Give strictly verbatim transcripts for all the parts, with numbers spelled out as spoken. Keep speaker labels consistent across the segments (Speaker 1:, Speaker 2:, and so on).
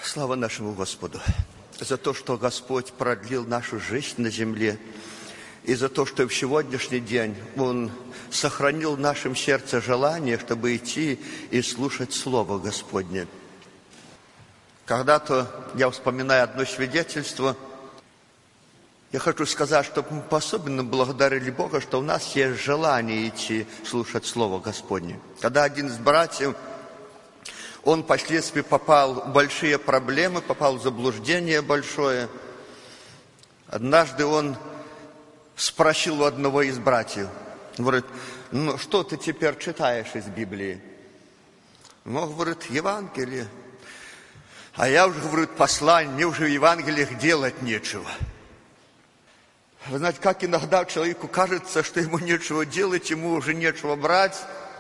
Speaker 1: Слава нашему Господу за то, что Господь продлил нашу жизнь на земле, и за то, что в сегодняшний день Он сохранил в нашем сердце желание, чтобы идти и слушать Слово Господне. Когда-то я вспоминаю одно свидетельство. Я хочу сказать, что мы по-особенному благодарили Бога, что у нас есть желание идти слушать Слово Господне. Когда один из братьев, он впоследствии попал в большие проблемы, попал в заблуждение большое. Однажды он спросил у одного из братьев, говорит: ну что ты теперь читаешь из Библии? Ну, говорит, Евангелие. А я уже, говорю, послание, мне уже в Евангелиях делать нечего. Вы знаете, как иногда человеку кажется, что ему нечего делать, ему уже нечего брать.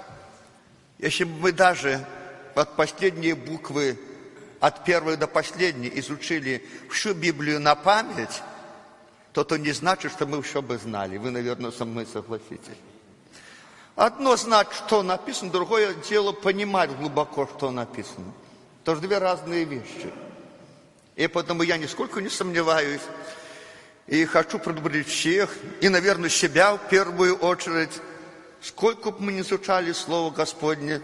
Speaker 1: Если бы мы даже от последней буквы, от первой до последней, изучили всю Библию на память, то это не значит, что мы все бы знали. Вы, наверное, со мной согласитесь. Одно знать, что написано, другое дело понимать глубоко, что написано. Это же две разные вещи. И поэтому я нисколько не сомневаюсь, и хочу предупредить всех, и, наверное, себя в первую очередь, сколько бы мы не изучали Слово Господне,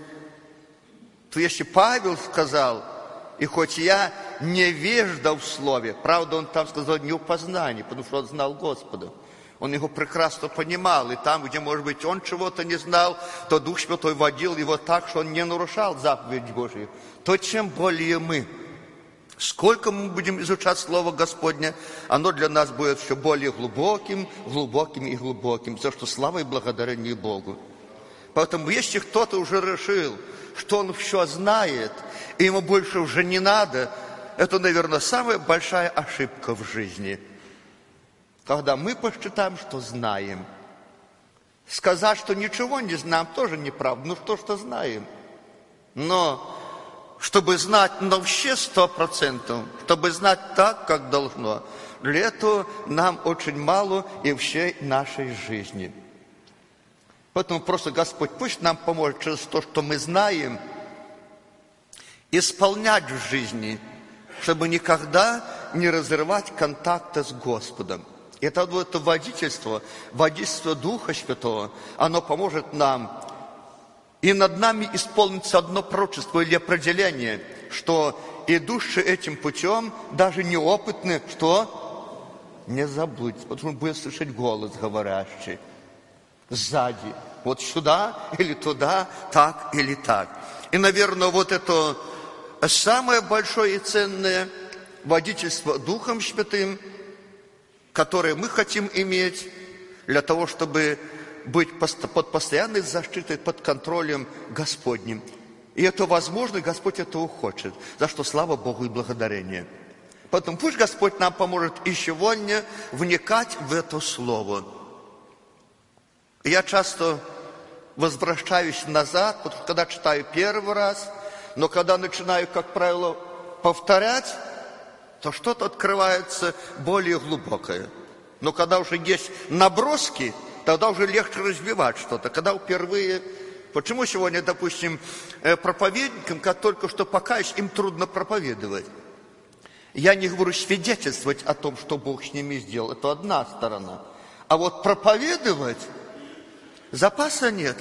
Speaker 1: то если Павел сказал, и хоть я невежда в Слове, правда, он там сказал не в познании, потому что он знал Господа, он его прекрасно понимал, и там, где, может быть, он чего-то не знал, то Дух Святой водил его так, что он не нарушал заповедь Божию, то чем более мы. Сколько мы будем изучать Слово Господне, оно для нас будет все более глубоким, глубоким и глубоким, за что слава и благодарение Богу. Поэтому, если кто-то уже решил, что он все знает, и ему больше уже не надо, это, наверное, самая большая ошибка в жизни. Когда мы посчитаем, что знаем. Сказать, что ничего не знаем, тоже неправда. Ну, что что знаем. Но чтобы знать на все сто процентов, чтобы знать так, как должно, для этого нам очень мало и всей нашей жизни. Поэтому просто Господь пусть нам поможет через то, что мы знаем, исполнять в жизни, чтобы никогда не разрывать контакта с Господом. И это, это водительство, водительство Духа Святого, оно поможет нам. И над нами исполнится одно пророчество или определение, что идущий этим путем, даже неопытный, что? Не забудь, потому что будет слышать голос говорящий сзади. Вот сюда или туда, так или так. И, наверное, вот это самое большое и ценное водительство Духом Святым, которое мы хотим иметь для того, чтобы быть под постоянной защитой, под контролем Господним. И это возможно, Господь этого хочет, за что слава Богу и благодарение. Поэтому пусть Господь нам поможет и сегодня вникать в это Слово. Я часто возвращаюсь назад, потому что когда читаю первый раз, но когда начинаю, как правило, повторять, то что-то открывается более глубокое. Но когда уже есть наброски, тогда уже легче развивать что-то. Когда впервые... Почему сегодня, допустим, проповедникам, как только что покаясь, им трудно проповедовать? Я не говорю свидетельствовать о том, что Бог с ними сделал. Это одна сторона. А вот проповедовать запаса нет.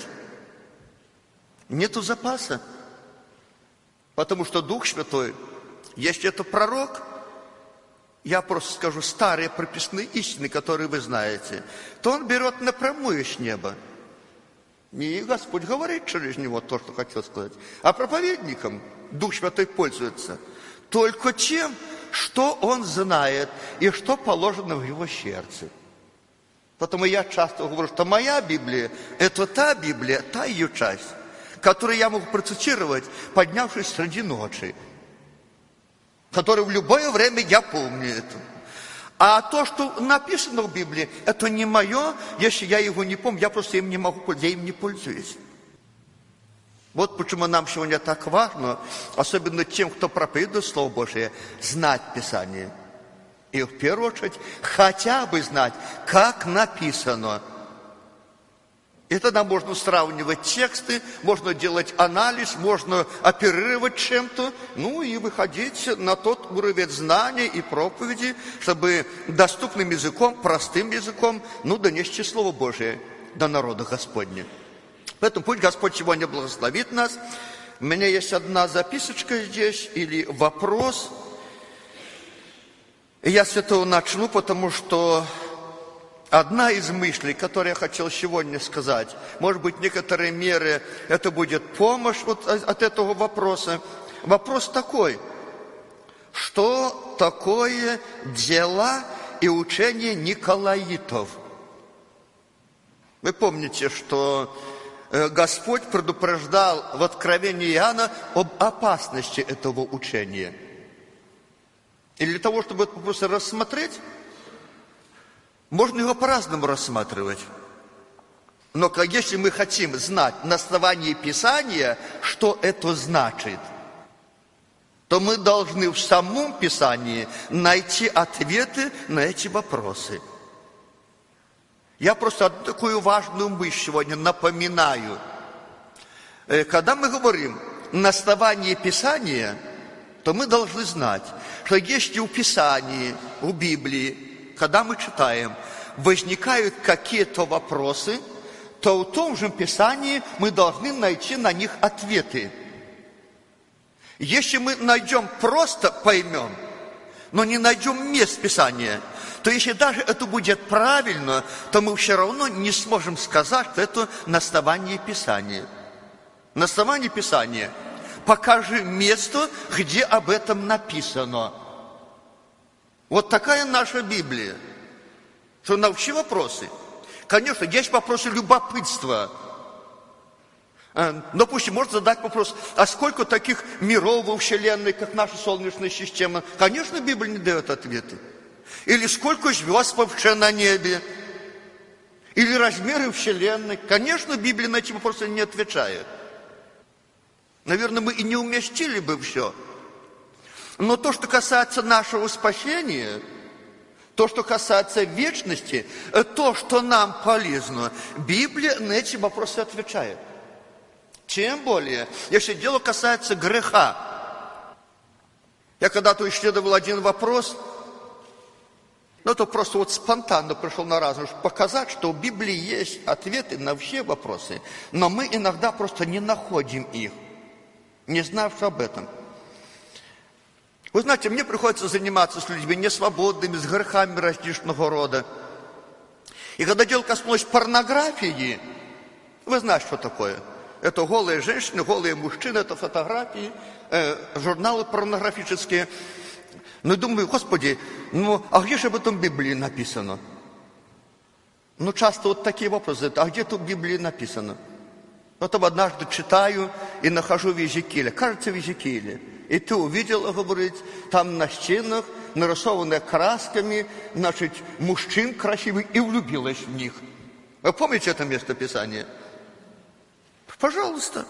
Speaker 1: Нету запаса. Потому что Дух Святой, если это пророк, я просто скажу старые прописные истины, которые вы знаете, то он берет напрямую с неба. И Господь говорит через него то, что хотел сказать. А проповедником Дух Святой пользуется только тем, что он знает и что положено в его сердце. Поэтому я часто говорю, что моя Библия – это та Библия, та ее часть, которую я могу процитировать, поднявшись среди ночи, которую в любое время я помню это. А то, что написано в Библии, это не мое, если я его не помню, я просто им не могу пользоваться, я им не пользуюсь. Вот почему нам сегодня так важно, особенно тем, кто проповедует Слово Божие, знать Писание. И в первую очередь хотя бы знать, как написано. И тогда можно сравнивать тексты, можно делать анализ, можно оперировать чем-то, ну и выходить на тот уровень знания и проповеди, чтобы доступным языком, простым языком, ну, донести Слово Божие до народа Господня. Поэтому пусть Господь сегодня благословит нас. У меня есть одна записочка здесь, или вопрос. И я с этого начну, потому что одна из мыслей, которую я хотел сегодня сказать, может быть, некоторые меры, это будет помощь вот от этого вопроса. Вопрос такой: что такое дела и учение Николаитов? Вы помните, что Господь предупреждал в Откровении Иоанна об опасности этого учения. И для того, чтобы этот вопрос рассмотреть, можно его по-разному рассматривать. Но если мы хотим знать на основании Писания, что это значит, то мы должны в самом Писании найти ответы на эти вопросы. Я просто одну такую важную мысль сегодня напоминаю. Когда мы говорим на основании Писания, то мы должны знать, что если у Писания, у Библии, когда мы читаем, возникают какие-то вопросы, то в том же Писании мы должны найти на них ответы. Если мы найдем, просто поймем, но не найдем мест Писания, то если даже это будет правильно, то мы все равно не сможем сказать, что это на основании Писания. На основании Писания покажи место, где об этом написано. Вот такая наша Библия. Что научи вопросы. Конечно, есть вопросы любопытства. Допустим, можно задать вопрос, а сколько таких миров во Вселенной, как наша Солнечная система? Конечно, Библия не дает ответы. Или сколько звезд вообще на небе? Или размеры Вселенной? Конечно, Библия на эти вопросы не отвечает. Наверное, мы и не уместили бы все. Но то, что касается нашего спасения, то, что касается вечности, то, что нам полезно, Библия на эти вопросы отвечает. Тем более, если дело касается греха. Я когда-то исследовал один вопрос, но это просто вот спонтанно пришел на разум, чтобы показать, что в Библии есть ответы на все вопросы, но мы иногда просто не находим их, не знавши об этом. Вы знаете, мне приходится заниматься с людьми несвободными, с грехами различного рода. И когда дело коснулось порнографии, вы знаете, что такое? Это голые женщины, голые мужчины, это фотографии, э, журналы порнографические. Ну, думаю, Господи, ну, а где же об этом в Библии написано? Ну, часто вот такие вопросы, а где тут в Библии написано? Потом однажды читаю и нахожу в Иезекииле, кажется, в Иезекииле. И ты увидела, говорит, там на стенах, нарисованные красками, значит, мужчин красивых, и влюбилась в них. Вы помните это место Писания? Пожалуйста.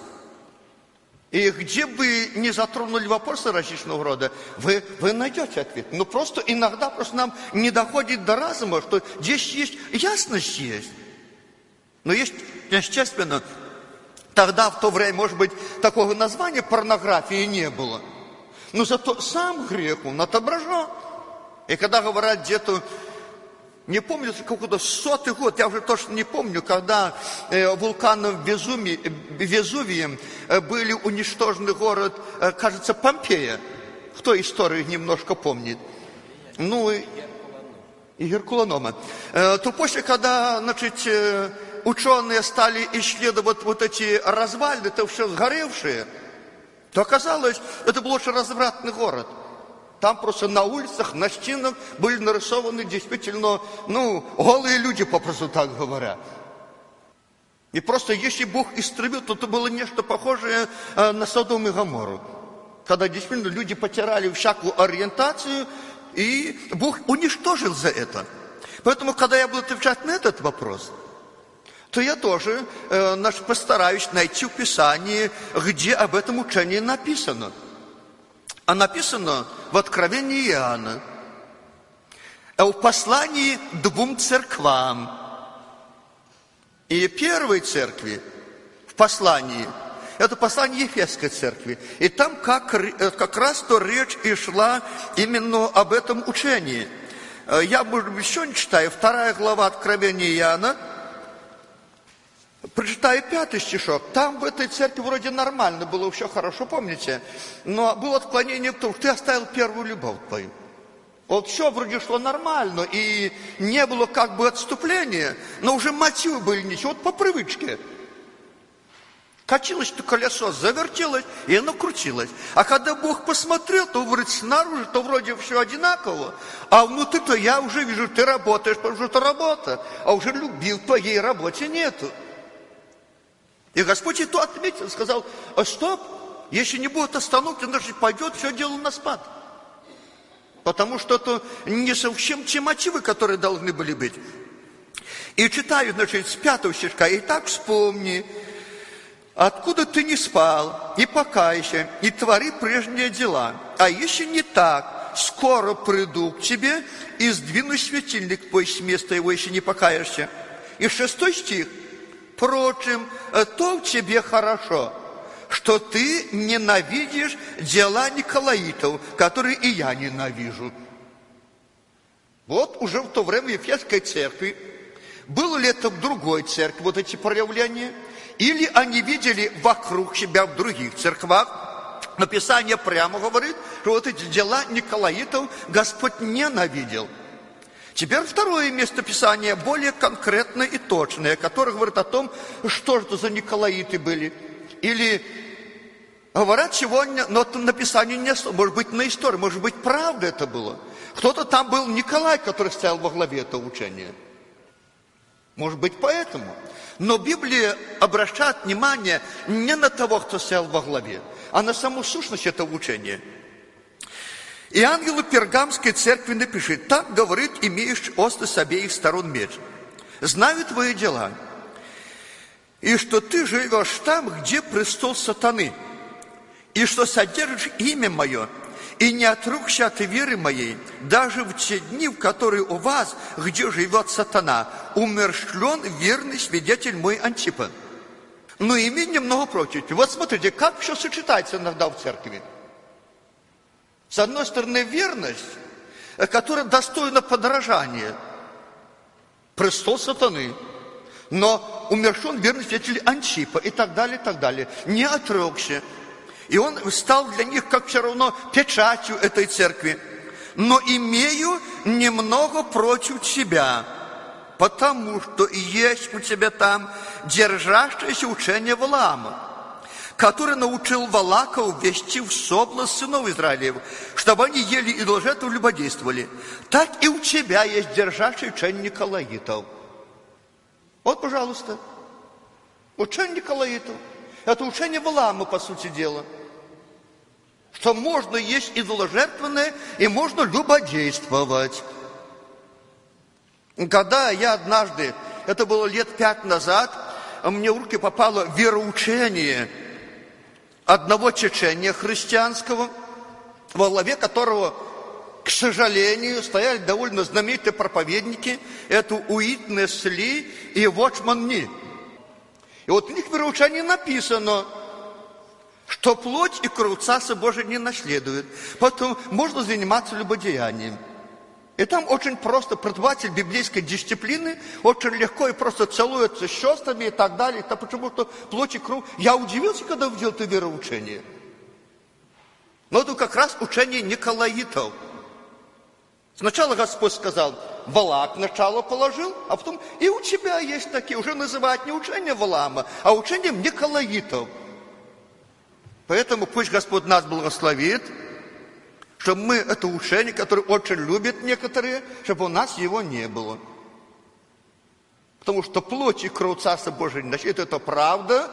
Speaker 1: И где бы ни затронули вопросы различного рода, вы, вы найдете ответ. Но просто иногда просто нам не доходит до разума, что здесь есть ясность есть. Но есть, естественно, тогда, в то время, может быть, такого названия порнографии не было. Но зато сам грех, он отображен. И когда говорят где-то, не помню, какой-то сотый год, я уже точно не помню, когда э, вулканом Везуми, Везувием э, были уничтожены город, э, кажется, Помпея. Кто историю немножко помнит? Ну, и, и Геркуланома. Э, то после, когда, значит, э, ученые стали исследовать вот эти развалины, это все сгоревшие, то оказалось, это был очень развратный город. Там просто на улицах, на стенах были нарисованы действительно, ну, голые люди, попросту так говоря. И просто если Бог истребил, то это было нечто похожее э, на Содом и Гоморру. Когда действительно люди потеряли всякую ориентацию, и Бог уничтожил за это. Поэтому, когда я буду отвечать на этот вопрос, то я тоже э, наш, постараюсь найти в Писании, где об этом учении написано. А написано в Откровении Иоанна, в послании двум церквам. и первой церкви в послании, это послание Ефесской церкви, и там как, как раз то речь и шла именно об этом учении. Я, может быть, еще не читаю, вторая глава Откровения Иоанна, прочитаю пятый стишок. Там в этой церкви вроде нормально было, все хорошо, помните? Но было отклонение в том, что ты оставил первую любовь твою. Вот все вроде шло нормально, и не было как бы отступления, но уже мотивы были ничего, вот по привычке. Катилось-то колесо, завертелось, и оно крутилось. А когда Бог посмотрел, то, говорит, снаружи, то вроде все одинаково, а внутри-то я уже вижу, ты работаешь, потому что это работа, а уже любил, твоей работе нету. И Господь и то отметил, сказал, а стоп, если не будет остановки, значит, пойдет все дело на спад. Потому что это не совсем те мотивы, которые должны были быть. И читаю, значит, с пятого стишка, и так вспомни, откуда ты не спал, и покайся, и твори прежние дела. А если не так, скоро приду к тебе и сдвину светильник твой с места его, если не покаешься. И шестой стих. Впрочем, то в тебе хорошо, что ты ненавидишь дела Николаитов, которые и я ненавижу. Вот уже в то время в Ефесской церкви, было ли это в другой церкви, вот эти проявления, или они видели вокруг себя в других церквах. Но Писание прямо говорит, что вот эти дела Николаитов Господь ненавидел. Теперь второе место Писания, более конкретное и точное, которое говорит о том, что же это за Николаиты были. Или говорят сегодня, но это написание не, может быть, на истории, может быть, правда это было. Кто-то там был Николай, который стоял во главе этого учения. Может быть, поэтому. Но Библия обращает внимание не на того, кто стоял во главе, а на саму сущность этого учения. И ангелу Пергамской церкви напишет, так говорит, имеющий острый с обеих сторон меч. Знаю твои дела, и что ты живешь там, где престол сатаны, и что содержишь имя мое, и не отрекся от веры моей, даже в те дни, в которые у вас, где живет сатана, умерщвлен верный свидетель мой Антипа. Но имею немного против. Вот смотрите, как все сочетается иногда в церкви. С одной стороны, верность, которая достойна подражания. Престол сатаны. Но умерщвлен верный свидетель Антипа и так далее, и так далее. Не отрекся. И он стал для них, как все равно, печатью этой церкви. Но имею немного против тебя, потому что есть у тебя там держащееся учение Валаама, который научил Валаков вести в соблазн сынов Израилев, чтобы они ели и идоложертву любодействовали. Так и у тебя есть держащее учение Николаитов. Вот, пожалуйста, учение Николаитов. Это учение Валаама, по сути дела. Что можно есть идоложертвенное и можно любодействовать. Когда я однажды, это было лет пять назад, мне в руки попало вероучение одного течения христианского, во главе которого, к сожалению, стояли довольно знаменитые проповедники. Это Уитнес Ли и Watchman Nee. И вот в них в вероучении написано, что плоть и кровь Царства Божия не наследуют, поэтому можно заниматься любодеянием. И там очень просто преподаватель библейской дисциплины очень легко и просто целуется с сестрами и так далее. Это почему что плоть и кровь. Я удивился, когда увидел это вероучение. Но это как раз учение Николаитов. Сначала Господь сказал, Валак начало положил, а потом и у тебя есть такие, уже называют не учение Валаама, а учением Николаитов. Поэтому пусть Господь нас благословит, чтобы мы это учение, которое очень любят некоторые, чтобы у нас его не было. Потому что плоть и кровь Царства Божия не наследуют, это правда,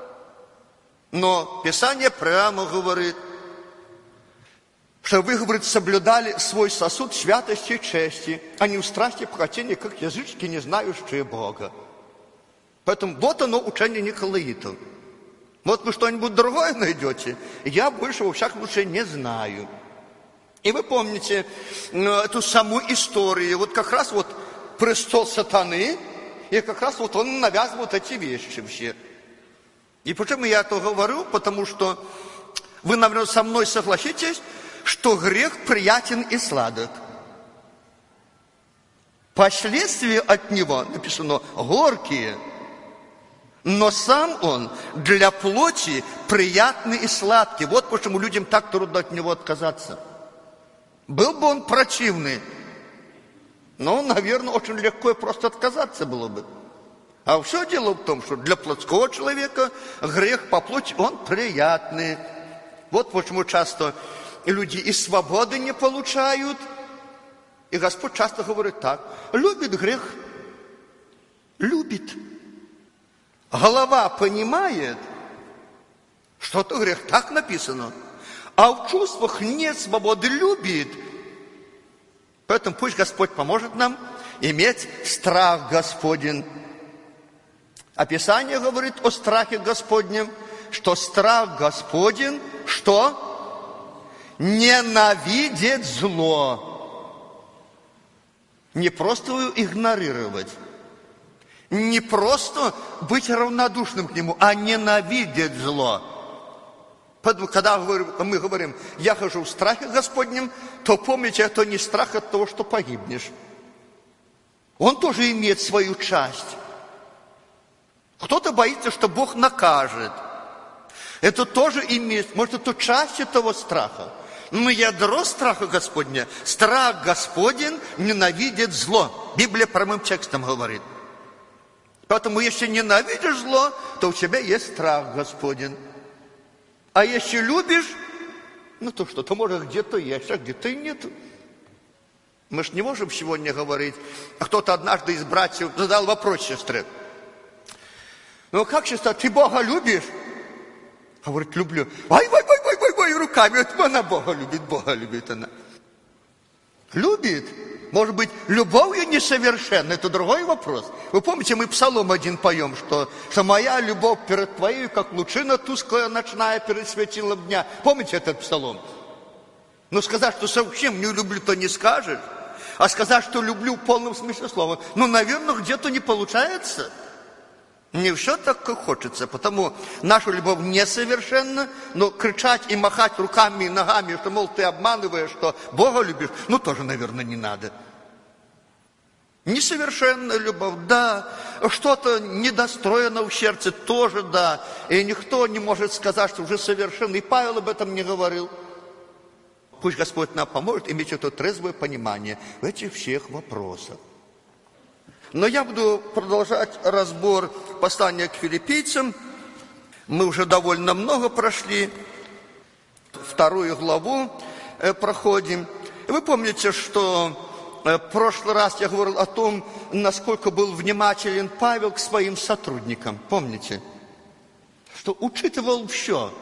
Speaker 1: но Писание прямо говорит, что вы, говорит, соблюдали свой сосуд святости и чести, а не в страсти и похотении, как язычники, не знающие Бога. Поэтому вот оно учение Николаитов. Вот вы что-нибудь другое найдете, я больше во всяком случае не знаю. И вы помните эту саму историю, вот как раз вот престол сатаны И как раз вот он навязывает эти вещи все. И почему я это говорю? Потому что вы, наверное, со мной согласитесь, что грех приятен и сладок. Последствия от него, написано, горькие. Но сам он для плоти приятный и сладкий. Вот почему людям так трудно от него отказаться. Был бы он противный, но, наверное, очень легко и просто отказаться было бы. А все дело в том, что для плотского человека грех по плоти, он приятный. Вот почему часто люди и свободы не получают. И Господь часто говорит так: любит грех, любит. Голова понимает, что это грех, так написано. А в чувствах нет свободы, любит. Поэтому пусть Господь поможет нам иметь страх Господень. А Писание говорит о страхе Господнем, что страх Господень, что? Ненавидит зло. Не просто его игнорировать, не просто быть равнодушным к нему, а ненавидеть зло. Поэтому, когда мы говорим, я хожу в страхе Господнем, то помните, это не страх от того, что погибнешь. Он тоже имеет свою часть. Кто-то боится, что Бог накажет. Это тоже имеет, может, это часть этого страха. Но ядро страха Господня, страх Господень ненавидит зло. Библия прямым текстом говорит. Поэтому, если ненавидишь зло, то у тебя есть страх Господень. А если любишь, ну то что, то может где-то есть, а где-то и нет. Мы ж не можем сегодня говорить. А кто-то однажды из братьев задал вопрос сестре. Ну как, сестра, ты Бога любишь? Говорит, люблю. Ай, ай, ай, ай, ай, ай, руками. Вот она Бога любит, Бога любит она. Любит. Может быть, любовью несовершенна, это другой вопрос. Вы помните, мы псалом один поем, что, что моя любовь перед твоей, как лучина тусклая ночная перед светилом дня. Помните этот псалом? Но сказать, что совсем не люблю, то не скажешь. А сказать, что люблю в полном смысле слова, ну, наверное, где-то не получается. Не все так, как хочется, потому наша любовь несовершенна, но кричать и махать руками и ногами, что, мол, ты обманываешь, что Бога любишь, ну, тоже, наверное, не надо. Несовершенная любовь, да, что-то недостроено в сердце, тоже да, и никто не может сказать, что уже совершенно, и Павел об этом не говорил. Пусть Господь нам поможет иметь это трезвое понимание в этих всех вопросах. Но я буду продолжать разбор послания к филиппийцам. Мы уже довольно много прошли. Вторую главу проходим. Вы помните, что в прошлый раз я говорил о том, насколько был внимателен Павел к своим сотрудникам. Помните? Что учитывал все.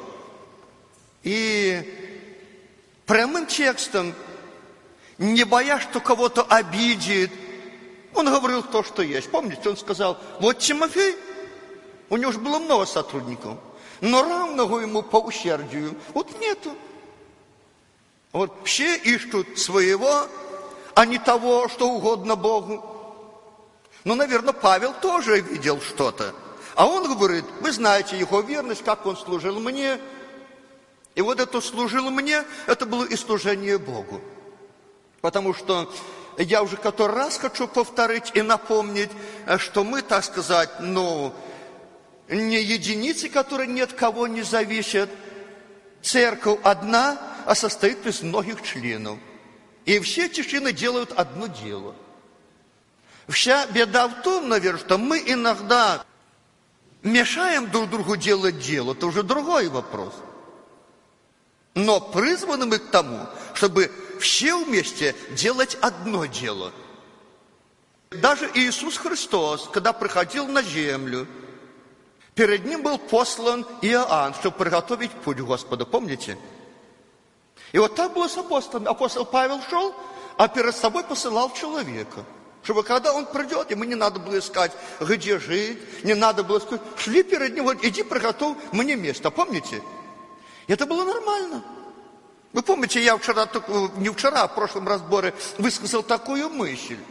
Speaker 1: И прямым текстом, не боясь, что кого-то обидит, он говорил то, что есть. Помните, он сказал, вот Тимофей, у него же было много сотрудников, но равного ему по усердию вот нету. Вот все ищут своего, а не того, что угодно Богу. Ну, наверное, Павел тоже видел что-то. А он говорит, вы знаете его верность, как он служил мне. И вот это служил мне, это было и служение Богу. Потому что я уже который раз хочу повторить и напомнить, что мы, так сказать, ну, не единицы, которые ни от кого не зависят. Церковь одна, а состоит из многих членов. И все эти члены делают одно дело. Вся беда в том, наверное, что мы иногда мешаем друг другу делать дело. Это уже другой вопрос. Но призваны мы к тому, чтобы все вместе делать одно дело. Даже Иисус Христос, когда приходил на землю, перед ним был послан Иоанн, чтобы приготовить путь Господа. Помните? И вот так было с апостолами. Апостол Павел шел, а перед собой посылал человека. Чтобы когда он придет, ему не надо было искать, где жить, не надо было сказать, шли перед ним, вот иди приготовь мне место. Помните? Это было нормально. Вы помните, я вчера, не вчера, а в прошлом разборе высказал такую мысль,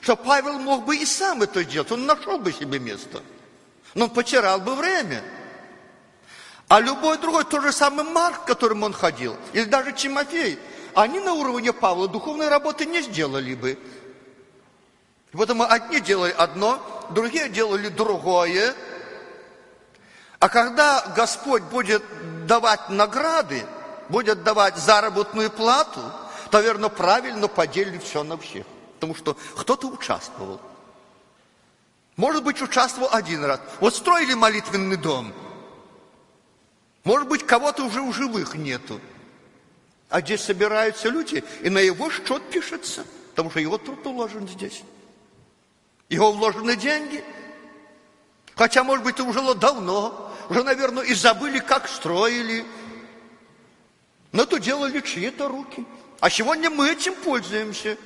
Speaker 1: что Павел мог бы и сам это сделать, он нашел бы себе место, но он потерял бы время. А любой другой, тот же самый Марк, к которому он ходил, или даже Тимофей, они на уровне Павла духовной работы не сделали бы. Поэтому одни делали одно, другие делали другое. А когда Господь будет давать награды, будет давать заработную плату, то, наверное, правильно поделили все на всех. Потому что кто-то участвовал. Может быть, участвовал один раз. Вот строили молитвенный дом. Может быть, кого-то уже в живых нету. А здесь собираются люди, и на его счет пишется. Потому что его труд уложен здесь. Его вложены деньги. Хотя, может быть, это уже давно. Уже, наверное, и забыли, как строили. Но это делали чьи-то руки. А сегодня мы этим пользуемся.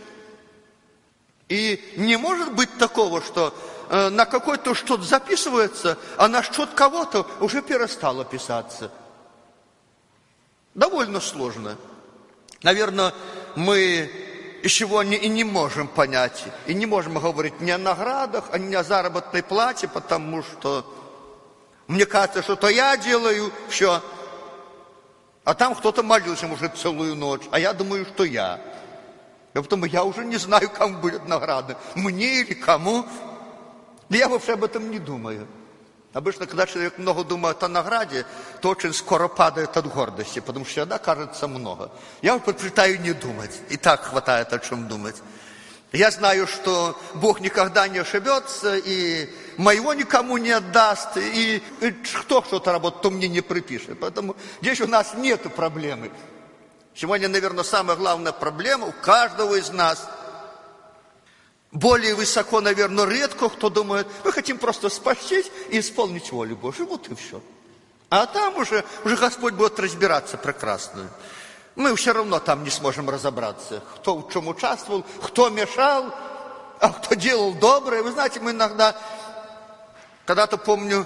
Speaker 1: И не может быть такого, что э, на какой-то что-то записывается, а на что-то кого-то уже перестало писаться. Довольно сложно. Наверное, мы еще не, и не можем понять, и не можем говорить ни о наградах, ни о заработной плате, потому что мне кажется, что то я делаю все, а там кто-то молился, может, целую ночь, а я думаю, что я. И потому я уже не знаю, кому будет награда, мне или кому. Я вообще об этом не думаю. Обычно, когда человек много думает о награде, то очень скоро падает от гордости, потому что всегда кажется много. Я предпочитаю не думать, и так хватает о чем думать. Я знаю, что Бог никогда не ошибется, и моего никому не отдаст, и, и кто что-то работает, то мне не припишет. Поэтому здесь у нас нет проблемы. Сегодня, наверное, самая главная проблема у каждого из нас. Более высоко, наверное, редко кто думает, мы хотим просто спастись и исполнить волю Божию. Вот и все. А там уже, уже Господь будет разбираться прекрасно. Мы все равно там не сможем разобраться, кто в чем участвовал, кто мешал, а кто делал доброе. Вы знаете, мы иногда, когда-то помню,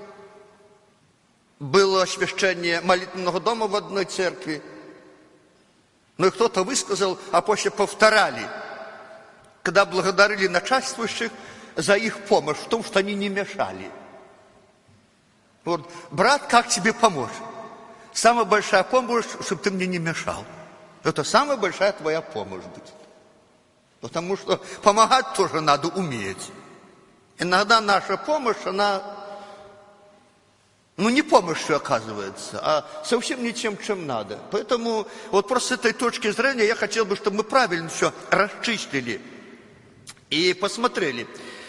Speaker 1: было освящение молитвенного дома в одной церкви, ну и кто-то высказал, а после повторяли, когда благодарили начальствующих за их помощь, в том, что они не мешали. Вот, брат, как тебе помочь? Самая большая помощь, чтобы ты мне не мешал. Это самая большая твоя помощь будет. Потому что помогать тоже надо уметь. Иногда наша помощь, она, ну, не помощью оказывается, а совсем не тем, чем надо. Поэтому вот просто с этой точки зрения я хотел бы, чтобы мы правильно все расчистили и посмотрели.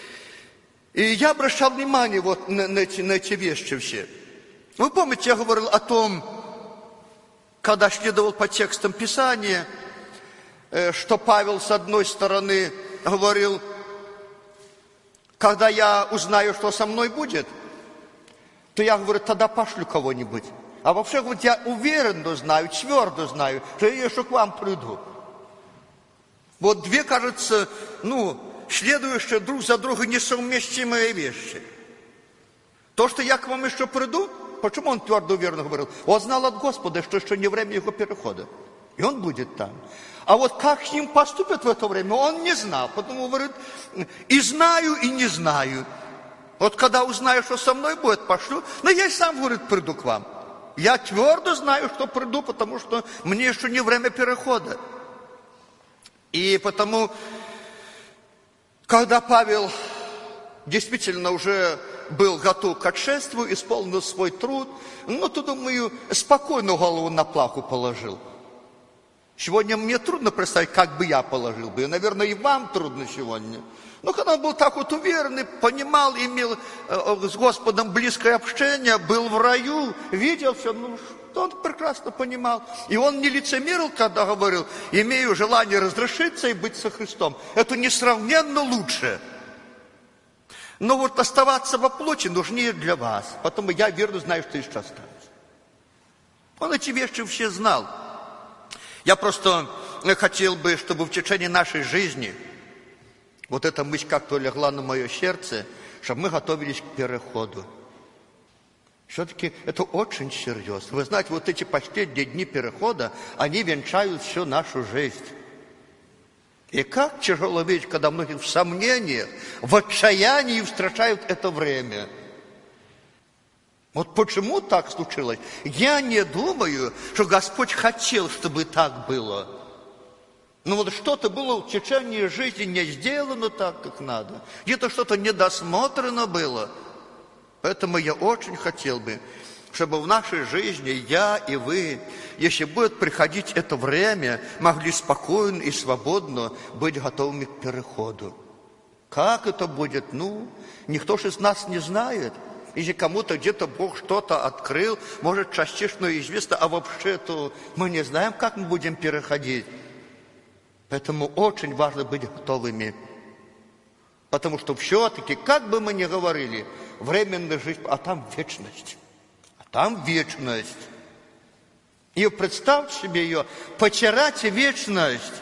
Speaker 1: И я обращал внимание вот на, на, эти, на эти вещи все. Вы помните, я говорил о том, когда следовал по текстам Писания, что Павел, с одной стороны, говорил, когда я узнаю, что со мной будет, то я говорю, тогда пошлю кого-нибудь. А вообще, вот я уверенно знаю, твердо знаю, что я еще к вам приду. Вот две, кажется, ну, следующие друг за другом несовместимые вещи. То, что я к вам еще приду, почему он твердо уверенно говорил? Он знал от Господа, что еще не время его перехода. И он будет там. А вот как с ним поступят в это время, он не знал. Потому говорит, и знаю, и не знаю. Вот когда узнаю, что со мной будет, пошлю. Но я и сам, говорит, приду к вам. Я твердо знаю, что приду, потому что мне еще не время перехода. И потому, когда Павел действительно уже был готов к отшествию, исполнил свой труд, ну, то, думаю, спокойно голову на плаху положил. Сегодня мне трудно представить, как бы я положил бы. И, наверное, и вам трудно сегодня. Но когда он был так вот уверенный, понимал, имел э, с Господом близкое общение, был в раю, видел все, ну, что он прекрасно понимал. И он не лицемерил, когда говорил, имею желание разрешиться и быть со Христом. Это несравненно лучше. Но вот оставаться во плоти нужнее для вас. Потому я верно знаю, что еще осталось. Он эти вещи все знал. Я просто хотел бы, чтобы в течение нашей жизни вот эта мысль как-то легла на мое сердце, чтобы мы готовились к переходу. Все-таки это очень серьезно. Вы знаете, вот эти последние дни перехода, они венчают всю нашу жизнь. И как тяжело видеть, когда многие в сомнениях, в отчаянии встречают это время. Вот почему так случилось? Я не думаю, что Господь хотел, чтобы так было. Но вот что-то было в течение жизни не сделано так, как надо. Где-то что-то недосмотрено было. Поэтому я очень хотел бы, чтобы в нашей жизни я и вы, если будет приходить это время, могли спокойно и свободно быть готовыми к переходу. Как это будет? Ну, никто же из нас не знает. Если кому-то где-то Бог что-то открыл, может, частично известно, а вообще-то мы не знаем, как мы будем переходить. Поэтому очень важно быть готовыми. Потому что все-таки, как бы мы ни говорили, временная жизнь, а там вечность. А там вечность. И представьте себе ее, потерять вечность.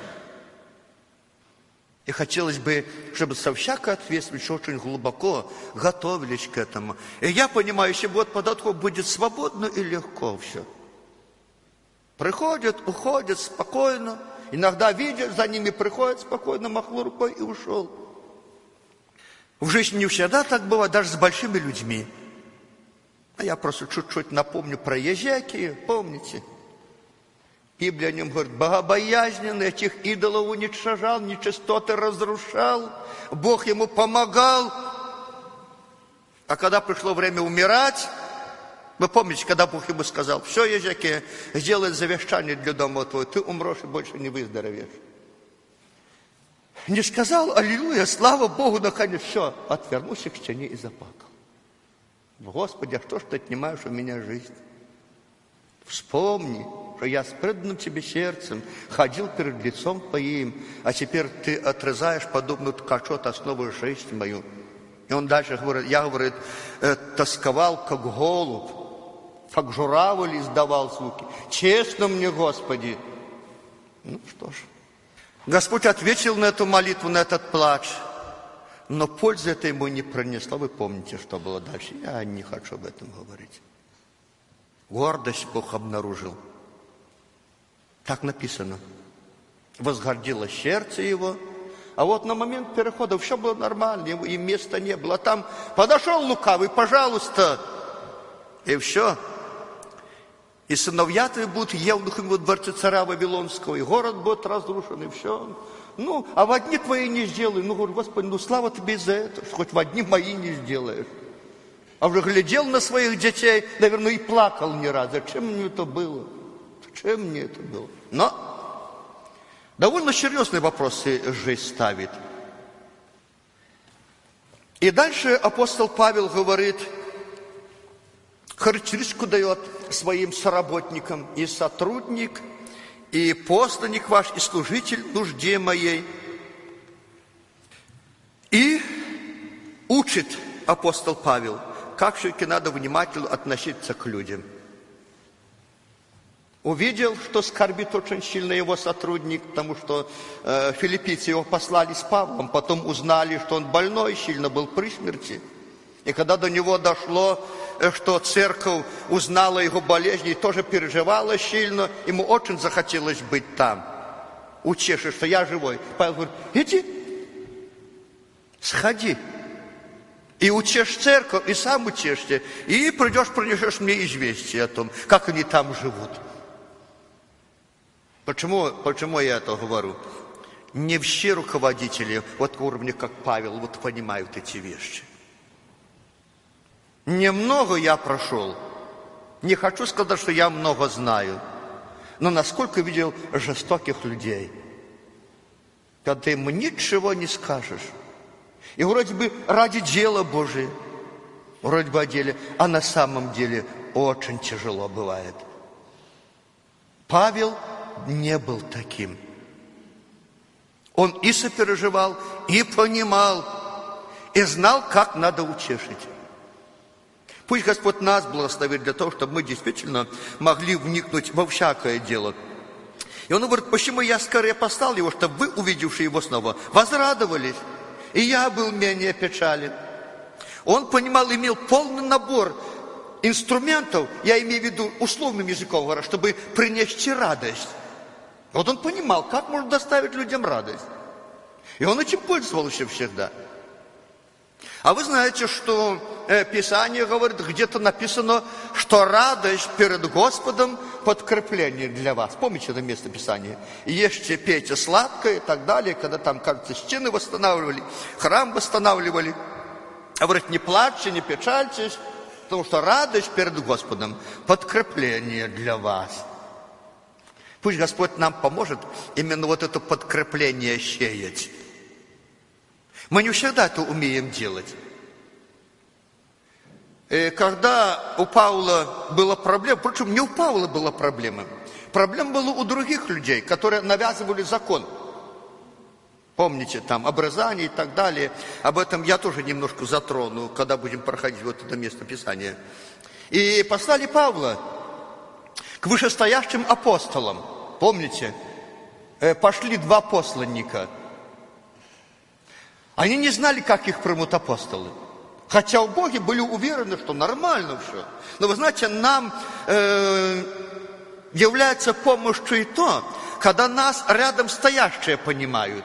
Speaker 1: И хотелось бы, чтобы со всякой ответственностью очень глубоко готовились к этому. И я понимаю, если будет податок, будет свободно и легко все. Приходят, уходят спокойно. Иногда видят, за ними приходят спокойно, махнул рукой и ушел. В жизни не всегда так бывает, даже с большими людьми. А я просто чуть-чуть напомню про Езекию, помните? Библия о нем говорит, богобоязненный, этих идолов уничтожал, нечистоты разрушал, Бог ему помогал. А когда пришло время умирать, вы помните, когда Бог ему сказал, все, Езекия, сделай завещание для дома твоего, ты умрешь и больше не выздоровеешь. Не сказал, аллилуйя, слава Богу, наконец, все, отвернулся к стене и заплакал. Господи, а что ж ты отнимаешь у меня жизнь? Вспомни, что я с преданным тебе сердцем ходил перед лицом твоим, а теперь ты отрезаешь подобную ткачот основу жизнь мою. И он дальше говорит, я, говорит, тосковал, как голубь, как журавль издавал звуки. Честно мне, Господи. Ну что ж. Господь ответил на эту молитву, на этот плач, но пользы это ему не принесло. Вы помните, что было дальше? Я не хочу об этом говорить. Гордость Бог обнаружил. Так написано. Возгордилось сердце его. А вот на момент перехода все было нормально, и места не было. Там подошел лукавый, пожалуйста, и все. И сыновья твои будут евнухами во дворце царя Вавилонского, и город будет разрушен, и все. Ну, а в одни твои не сделаю. Ну, говорю, Господи, ну слава тебе за это, что хоть в одни мои не сделаешь. А уже глядел на своих детей, наверное, и плакал не раз. Зачем мне это было? Зачем мне это было? Но довольно серьезные вопросы жизнь ставит. И дальше апостол Павел говорит, характеристику дает своим соработникам: и сотрудник, и посланник ваш, и служитель нужде моей. И учит апостол Павел, как все-таки надо внимательно относиться к людям. Увидел, что скорбит очень сильно его сотрудник, потому что э, филиппийцы его послали с Павлом, потом узнали, что он больной, сильно был при смерти. И когда до него дошло, что церковь узнала его болезнь и тоже переживала сильно, ему очень захотелось быть там, утешить, что я живой. Павел говорит, иди, сходи, и утешь церковь, и сам утешься, и придешь, принесешь мне известие о том, как они там живут. Почему, почему я это говорю? Не все руководители, вот уровня, как Павел, вот понимают эти вещи. Немного я прошел. Не хочу сказать, что я много знаю. Но насколько видел жестоких людей, когда ты им ничего не скажешь. И вроде бы ради дела Божия, вроде бы о деле, а на самом деле очень тяжело бывает. Павел не был таким. Он и сопереживал, и понимал, и знал, как надо утешить. Пусть Господь нас благословит для того, чтобы мы действительно могли вникнуть во всякое дело. И он говорит, почему я скорее послал его, чтобы вы, увидевшие его снова, возрадовались. И я был менее печален. Он понимал, имел полный набор инструментов, я имею в виду условным языком говоря, чтобы принести радость. Вот он понимал, как можно доставить людям радость. И он этим пользовался всегда. А вы знаете, что э, Писание говорит, где-то написано, что радость перед Господом подкрепление для вас. Помните это место Писания? Ешьте, пейте сладкое и так далее, когда там, кажется, стены восстанавливали, храм восстанавливали. А говорит, не плачьте, не печальтесь, потому что радость перед Господом подкрепление для вас. Пусть Господь нам поможет именно вот это подкрепление сеять. Мы не всегда это умеем делать. И когда у Павла была проблема, причем не у Павла была проблема, проблема была у других людей, которые навязывали закон. Помните, там, обрезание и так далее. Об этом я тоже немножко затрону, когда будем проходить вот это место Писания. И послали Павла к вышестоящим апостолам. Помните, пошли два посланника. Они не знали, как их примут апостолы. Хотя в Боге были уверены, что нормально все. Но вы знаете, нам э, является помощью и то, когда нас рядом стоящие понимают.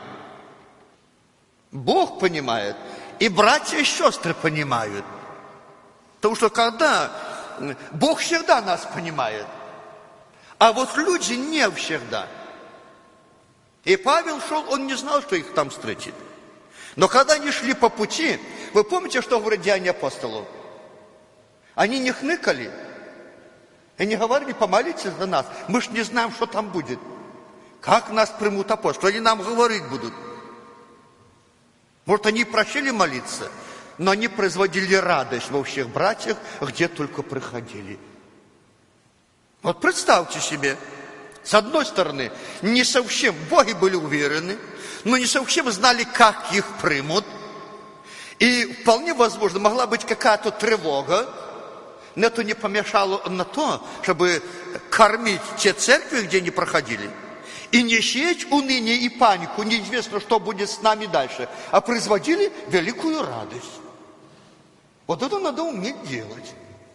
Speaker 1: Бог понимает, и братья и сестры понимают. Потому что когда Бог всегда нас понимает, а вот люди не всегда. И Павел шел, он не знал, что их там встретит. Но когда они шли по пути, вы помните, что говорят Деяния апостолов? Они не хныкали, и не говорили, помолитесь за нас, мы ж не знаем, что там будет. Как нас примут апостолы, что они нам говорить будут? Может, они и просили молиться, но они производили радость во всех братьях, где только приходили. Вот представьте себе, с одной стороны, не совсем, в Боге были уверены, но не совсем знали, как их примут. И вполне возможно, могла быть какая-то тревога, но это не помешало на то, чтобы кормить те церкви, где они проходили, и не сеять уныние и панику, неизвестно, что будет с нами дальше, а производили великую радость. Вот это надо уметь делать.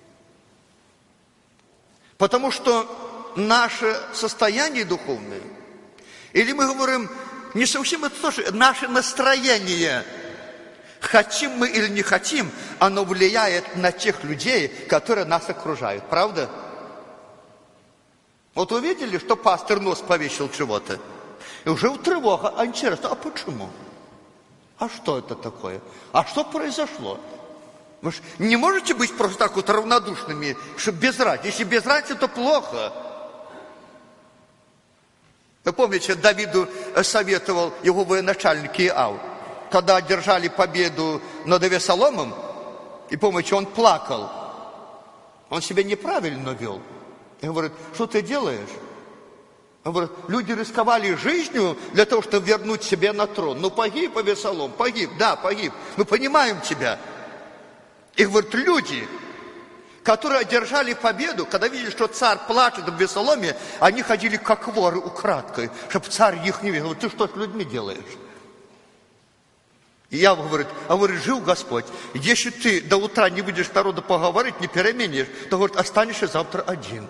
Speaker 1: Потому что наше состояние духовное, или мы говорим, не совсем это тоже, наше настроение, хотим мы или не хотим, оно влияет на тех людей, которые нас окружают. Правда? Вот увидели, что пастор нос повесил чего-то, и уже тревога, а интересно, а почему? А что это такое? А что произошло? Вы же не можете быть просто так вот равнодушными, что без разницы. Если без разницы, то плохо. Вы помните, Давиду советовал его военачальник Иав, когда одержали победу над Авесоломом, и помните, он плакал. Он себя неправильно вел. И говорит, что ты делаешь? Он говорит, люди рисковали жизнью для того, чтобы вернуть себя на трон. Ну, погиб Авесолом, погиб, да, погиб. Мы понимаем тебя. И говорит, люди, которые одержали победу, когда видели, что царь плачет об Авесоломе, они ходили как воры украдкой, чтобы царь их не видел. Ты что с людьми делаешь? И я говорю, а говорит, жил Господь, если ты до утра не будешь народу поговорить, не переменишь, то, говорит, останешься завтра один.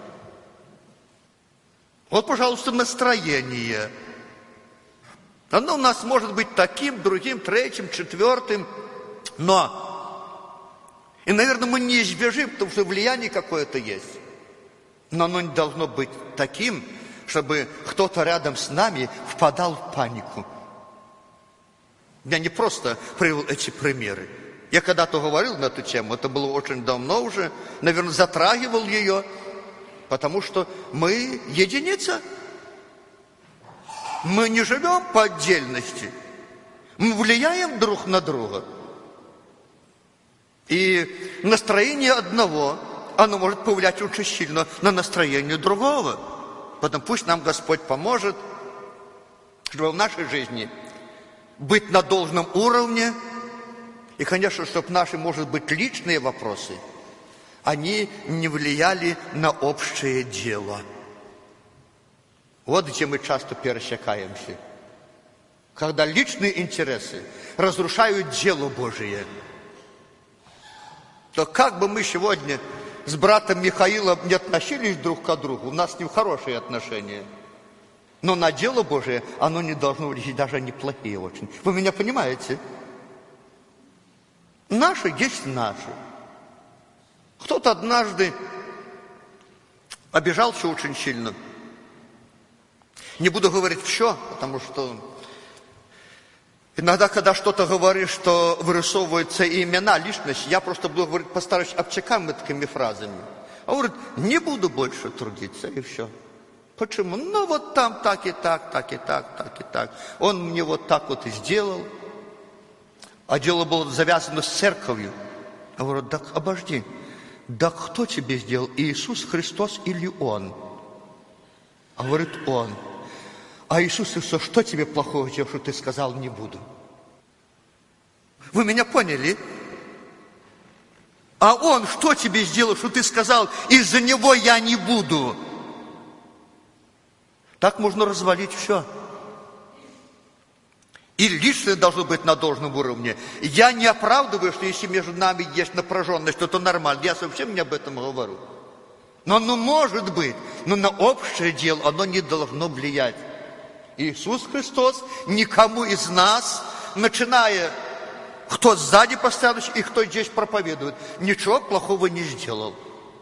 Speaker 1: Вот, пожалуйста, настроение. Оно у нас может быть таким, другим, третьим, четвертым, но... И, наверное, мы не избежим, потому что влияние какое-то есть. Но оно не должно быть таким, чтобы кто-то рядом с нами впадал в панику. Я не просто привел эти примеры. Я когда-то говорил на эту тему, это было очень давно уже, наверное, затрагивал ее, потому что мы единица. Мы не живем по отдельности. Мы влияем друг на друга. И настроение одного, оно может повлиять очень сильно на настроение другого. Поэтому пусть нам Господь поможет, чтобы в нашей жизни быть на должном уровне. И, конечно, чтобы наши, может быть, личные вопросы, они не влияли на общее дело. Вот где мы часто пересекаемся. Когда личные интересы разрушают дело Божие. То как бы мы сегодня с братом Михаилом не относились друг к другу, у нас с ним хорошие отношения. Но на дело Божие оно не должно влиять, даже они плохие очень. Вы меня понимаете? Наши есть наши. Кто-то однажды обижался очень сильно. Не буду говорить все, потому что иногда, когда что-то говоришь, что вырисовываются имена, личность, я просто буду говорить, постараюсь обчеками такими фразами. Он говорит, не буду больше трудиться, и все. Почему? Ну, вот там так и так, так и так, так и так. Он мне вот так вот и сделал. А дело было завязано с церковью. Я говорю, так обожди. Да кто тебе сделал? Иисус Христос или Он? А говорит, Он. А Иисус Христос, что тебе плохого сделал, что ты сказал, не буду? Вы меня поняли? А Он что тебе сделал, что ты сказал, из-за Него я не буду? Так можно развалить все. И личное должно быть на должном уровне. Я не оправдываю, что если между нами есть напряженность, то это нормально. Я совсем не об этом говорю. Но оно может быть, но на общее дело оно не должно влиять. Иисус Христос никому из нас, начиная, кто сзади поставляющий и кто здесь проповедует, ничего плохого не сделал.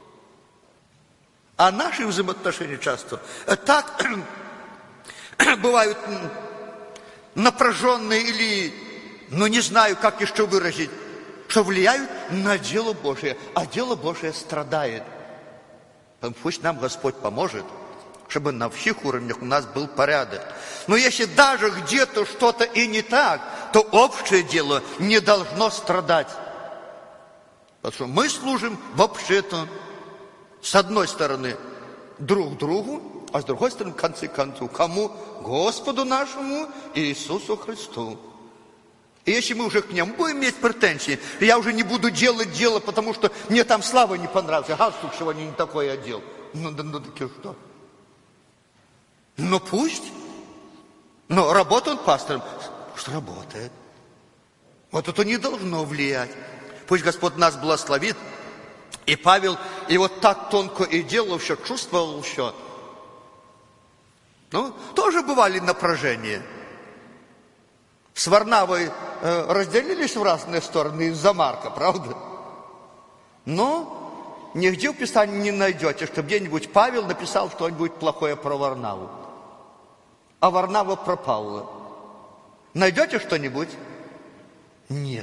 Speaker 1: А наши взаимоотношения часто так бывают напряженные или, ну не знаю, как еще выразить, что влияют на дело Божие, а дело Божие страдает. Пусть нам Господь поможет, чтобы на всех уровнях у нас был порядок. Но если даже где-то что-то и не так, то общее дело не должно страдать. Потому что мы служим вообще-то, с одной стороны, друг другу, а с другой стороны, в конце концов, кому? Господу нашему Иисусу Христу. И если мы уже к Нему будем иметь претензии, я уже не буду делать дело, потому что мне там слава не понравился, галстук сегодня не такой одел. Ну, да, ну, таки что? Ну, пусть. Но работает пастором. Что работает? Вот это не должно влиять. Пусть Господь нас благословит. И Павел, и вот так тонко и делал все, чувствовал все. Ну, тоже бывали напряжения. С Варнавой э, разделились в разные стороны из-за Марка, правда? Но нигде в Писании не найдете, чтобы где-нибудь Павел написал что-нибудь плохое про Варнаву. А Варнава про Павла. Найдете что-нибудь? Нет.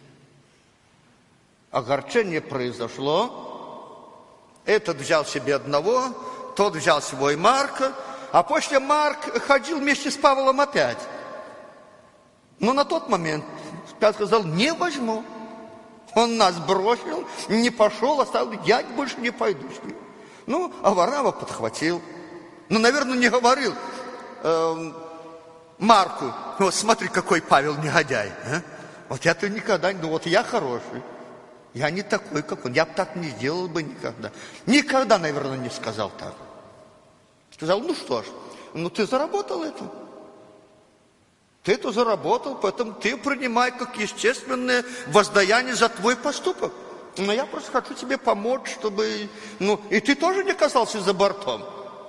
Speaker 1: Огорчение произошло. Этот взял себе одного, тот взял свой Марка, а после Марк ходил вместе с Павлом опять. Но на тот момент Петр сказал, не возьму. Он нас бросил, не пошел, оставил, я больше не пойду. Ну, а Варнава подхватил. Ну, наверное, не говорил э, Марку, вот смотри, какой Павел негодяй. А? Вот я-то никогда не, ну вот я хороший. Я не такой, как он. Я бы так не сделал бы никогда. Никогда, наверное, не сказал так. Сказал, ну что ж, ну ты заработал это. Ты это заработал, поэтому ты принимай как естественное воздаяние за твой поступок. Но я просто хочу тебе помочь, чтобы... Ну, и ты тоже не оказался за бортом.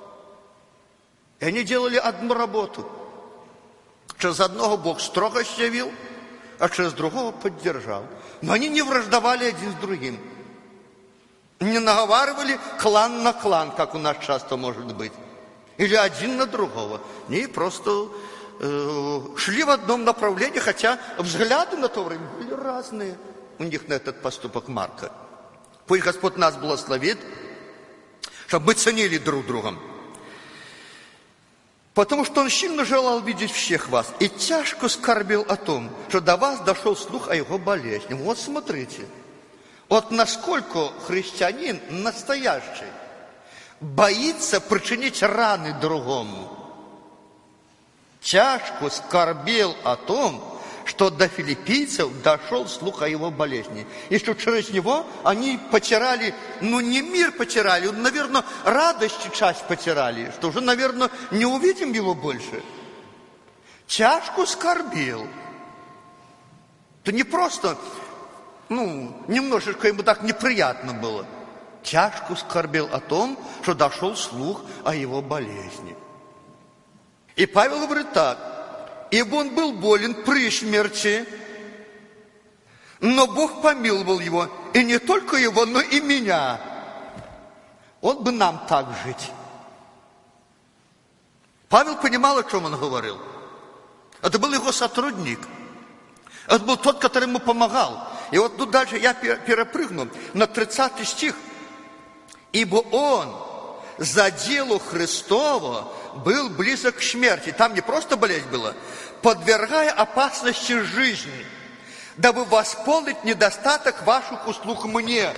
Speaker 1: И они делали одну работу. Через одного Бог строго явил, а через другого поддержал. Но они не враждовали один с другим. Не наговаривали клан на клан, как у нас часто может быть. Или один на другого. Не, просто э, шли в одном направлении, хотя взгляды на то время были разные у них на этот поступок Марка. Пусть Господь нас благословит, чтобы мы ценили друг друга. Потому что Он сильно желал видеть всех вас и тяжко скорбел о том, что до вас дошел слух о Его болезни. Вот смотрите, вот насколько христианин настоящий боится причинить раны другому. Тяжко скорбел о том, что до филиппийцев дошел слух о его болезни. И что через него они потеряли, ну не мир потеряли, наверное, радость часть потеряли, что уже, наверное, не увидим его больше. Тяжко скорбел. Это не просто, ну, немножечко ему так неприятно было. Тяжко скорбел о том, что дошел слух о его болезни. И Павел говорит так: ибо он был болен при смерти, но Бог помиловал его, и не только его, но и меня. Он бы нам так жить. Павел понимал, о чем он говорил. Это был его сотрудник. Это был тот, который ему помогал. И вот тут дальше я перепрыгну на тридцатый стих. Ибо он за делу Христова был близок к смерти. Там не просто болезнь была, подвергая опасности жизни, дабы восполнить недостаток ваших услуг мне.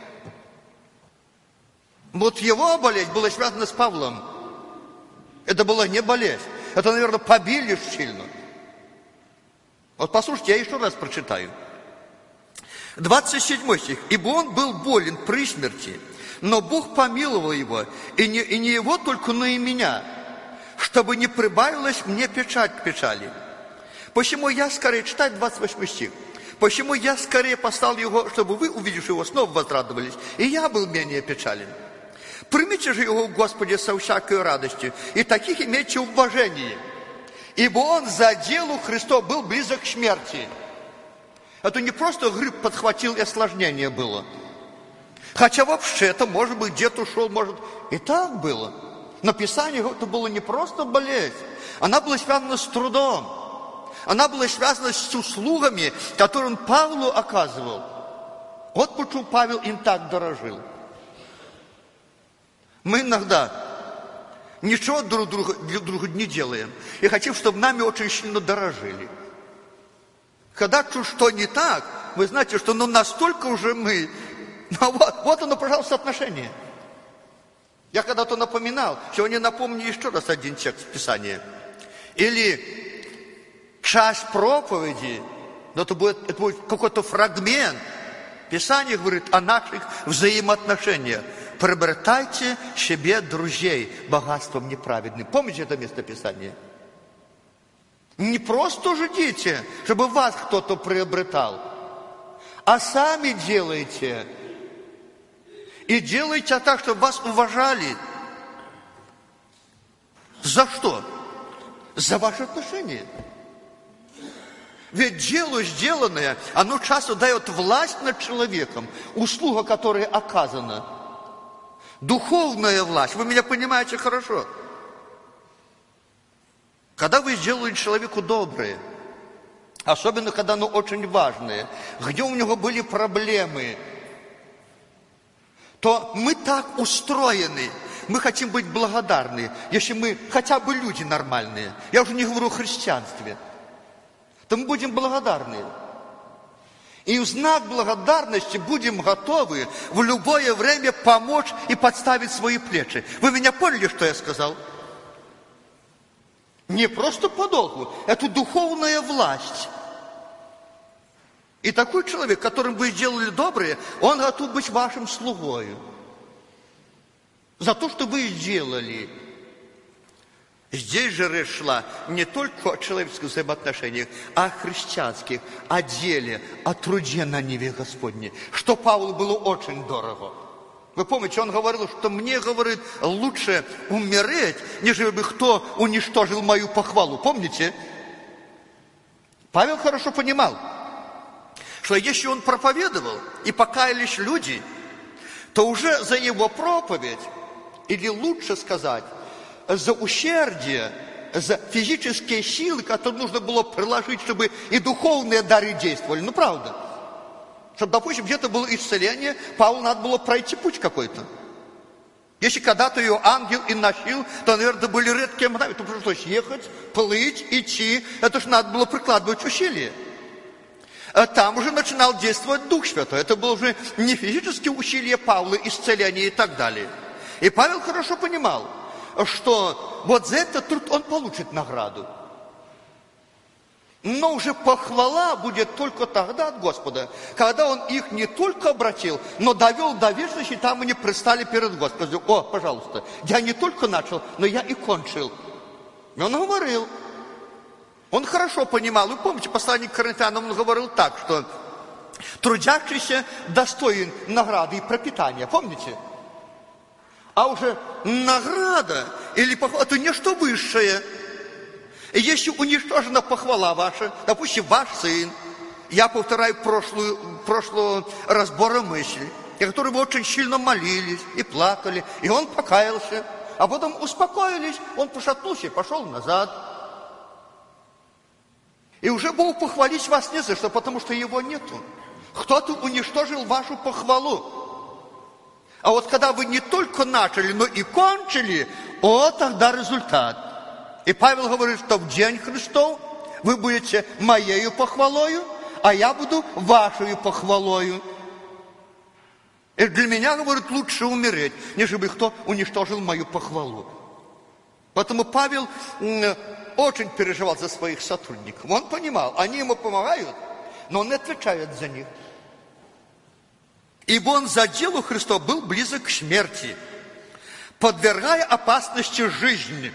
Speaker 1: Вот его болезнь была связана с Павлом. Это была не болезнь. Это, наверное, побили сильно. Вот послушайте, я еще раз прочитаю. двадцать седьмой стих. Ибо он был болен при смерти, но Бог помиловал его, и не, и не его только, но и меня, чтобы не прибавилась мне печаль к печали. Почему я скорее, читай двадцать восьмой стих, почему я скорее послал его, чтобы вы, увидев его, снова возрадовались, и я был менее печален. Примите же его, Господи, со всякой радостью, и таких имейте уважение, ибо он за делу Христова был близок к смерти. Это не просто грипп подхватил, и осложнение было. Хотя вообще это, может быть, где-то ушел, может, и так было. Но Писание, это было не просто болезнь, она была связана с трудом. Она была связана с услугами, которые он Павлу оказывал. Вот почему Павел им так дорожил. Мы иногда ничего друг друга, для друга не делаем. И хотим, чтобы нами очень сильно дорожили. Когда что не так, вы знаете, что ну настолько уже мы... Ну вот, вот оно, пожалуйста, отношение. Я когда-то напоминал, сегодня напомню еще раз один текст Писания. Или часть проповеди, но это будет, это будет какой-то фрагмент. Писание говорит о наших взаимоотношениях. Приобретайте себе друзей богатством неправедным. Помните это место Писания? Не просто ждите, чтобы вас кто-то приобретал, а сами делайте. И делайте так, чтобы вас уважали. За что? За ваши отношения. Ведь дело сделанное, оно часто дает власть над человеком, услуга, которая оказана. Духовная власть, вы меня понимаете хорошо. Когда вы сделали человеку доброе, особенно когда оно очень важное, где у него были проблемы, то мы так устроены, мы хотим быть благодарны, если мы хотя бы люди нормальные. Я уже не говорю о христианстве. То мы будем благодарны. И в знак благодарности будем готовы в любое время помочь и подставить свои плечи. Вы меня поняли, что я сказал? Не просто по долгу, это духовная власть. И такой человек, которым вы сделали доброе, он готов быть вашим слугою. За то, что вы сделали. Здесь же речь шла не только о человеческих взаимоотношениях, а о христианских, о деле, о труде на ниве Господней, что Павлу было очень дорого. Вы помните, он говорил, что мне, говорит, лучше умереть, нежели бы кто уничтожил мою похвалу. Помните? Павел хорошо понимал, что если он проповедовал и покаялись люди, то уже за его проповедь, или лучше сказать, за ущердие, за физические силы, которые нужно было приложить, чтобы и духовные дары действовали. Ну, правда. Чтобы, допустим, где-то было исцеление, Павлу надо было пройти путь какой-то. Если когда-то ее ангел и носил, то, наверное, были редкие мгновения. То пришлось ехать, плыть, идти. Это же надо было прикладывать усилия. А там уже начинал действовать Дух Святой. Это было уже не физические усилия Павла, исцеление и так далее. И Павел хорошо понимал, что вот за этот труд он получит награду. Но уже похвала будет только тогда от Господа, когда он их не только обратил, но довел до вечности, и там они предстали перед Господом. О, пожалуйста, я не только начал, но я и кончил. И он говорил. Он хорошо понимал. Вы помните, послание к Коринфянам, он говорил так, что трудящийся достоин награды и пропитания. Помните? А уже награда или похвала, это нечто высшее. И если уничтожена похвала ваша, допустим, ваш сын, я повторяю прошлую, прошлого разбора мысли, и которые вы очень сильно молились и плакали, и он покаялся, а потом успокоились, он пошатнулся и пошел назад. И уже Бог похвалить вас не за что, потому что его нету. Кто-то уничтожил вашу похвалу. А вот когда вы не только начали, но и кончили, о, тогда результат. И Павел говорит, что в день Христов вы будете моею похвалою, а я буду вашей похвалою. И для меня, говорит, лучше умереть, нежели кто уничтожил мою похвалу. Поэтому Павел очень переживал за своих сотрудников. Он понимал, они ему помогают, но он не отвечает за них. Ибо он за дело Христова был близок к смерти, подвергая опасности жизни.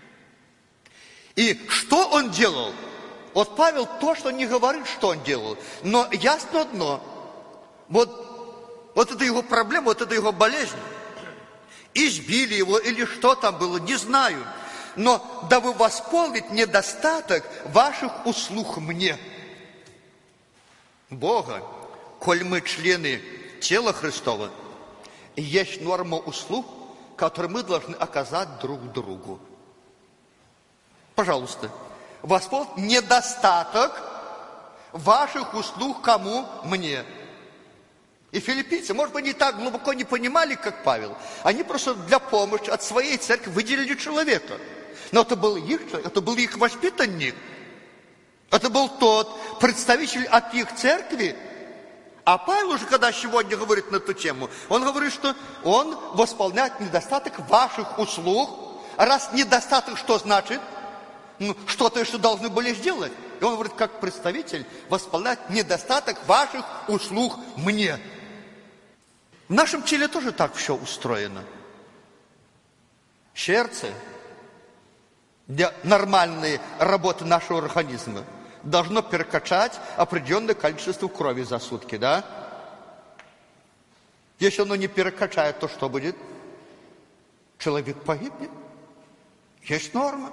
Speaker 1: И что он делал? Вот Павел то, что не говорит, что он делал. Но ясно одно. Вот, вот это его проблема, вот это его болезнь. Избили его или что там было, не знаю. Но дабы восполнить недостаток ваших услуг мне. Бога, коль мы члены тела Христова, есть норма услуг, которые мы должны оказать друг другу. Пожалуйста, восполнить недостаток ваших услуг кому? Мне. И филиппийцы, может быть, не так глубоко не понимали, как Павел. Они просто для помощи от своей церкви выделили человека. Но это был их, это был их воспитанник. Это был тот представитель от их церкви. А Павел уже, когда сегодня говорит на эту тему, он говорит, что он восполняет недостаток ваших услуг. А раз недостаток, что значит? Ну, что-то еще должны были сделать. И он говорит, как представитель, восполнять недостаток ваших услуг мне. В нашем теле тоже так все устроено. Сердце для нормальной работы нашего организма должно перекачать определенное количество крови за сутки, да? Если оно не перекачает, то что будет? Человек погибнет. Есть норма.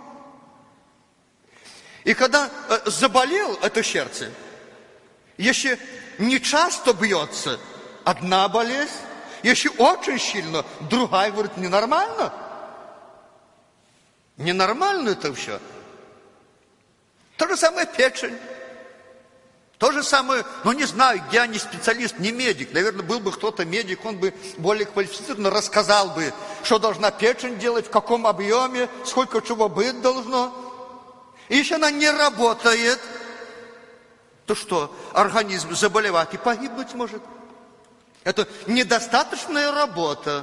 Speaker 1: И когда э, заболел это сердце, если не часто бьется, одна болезнь, если очень сильно, другая, говорит, ненормально. Ненормально это все. То же самое печень. То же самое, ну не знаю, я не специалист, не медик. Наверное, был бы кто-то медик, он бы более квалифицированно рассказал бы, что должна печень делать, в каком объеме, сколько чего быть должно. И если она не работает, то что, организм заболевать и погибнуть может. Это недостаточная работа.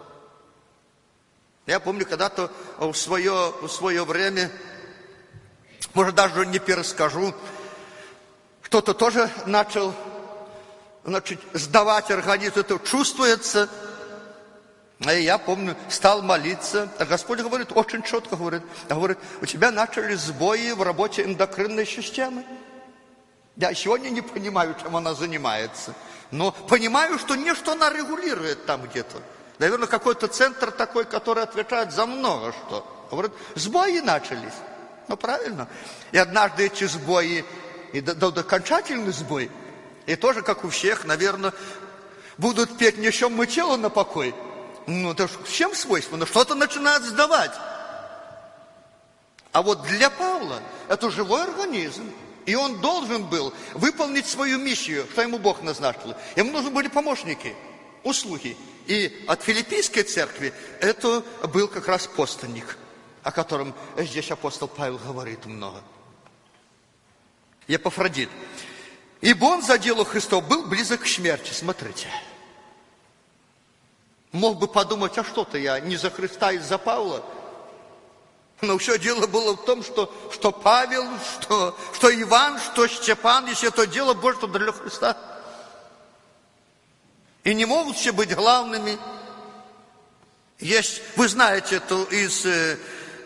Speaker 1: Я помню, когда-то в свое, в свое время, может, даже не перескажу, кто-то тоже начал, значит, сдавать организм, это чувствуется. И я помню, стал молиться, а Господь говорит, очень четко говорит, говорит, у тебя начали сбои в работе эндокринной системы. Я сегодня не понимаю, чем она занимается, но понимаю, что нечто она регулирует там где-то. Наверное, какой-то центр такой, который отвечает за много что. Говорит, сбои начались. Ну, правильно. И однажды эти сбои, и до, до, до окончательный сбой, и тоже, как у всех, наверное, будут петь «Несем мы тело на покой». Ну, это всем свойственно, что-то начинает сдавать. А вот для Павла это живой организм. И он должен был выполнить свою миссию, что ему Бог назначил. Ему нужны были помощники, услуги. И от филиппийской церкви это был как раз постанник, о котором здесь апостол Павел говорит много. Епафродит. Ибо он за дело Христова был близок к смерти. Смотрите. Мог бы подумать, а что-то я не за Христа, и за Павла. Но все дело было в том, что, что Павел, что, что Иван, что Степан, если это дело Божье, то для Христа. И не могут все быть главными. Есть, вы знаете, это из э,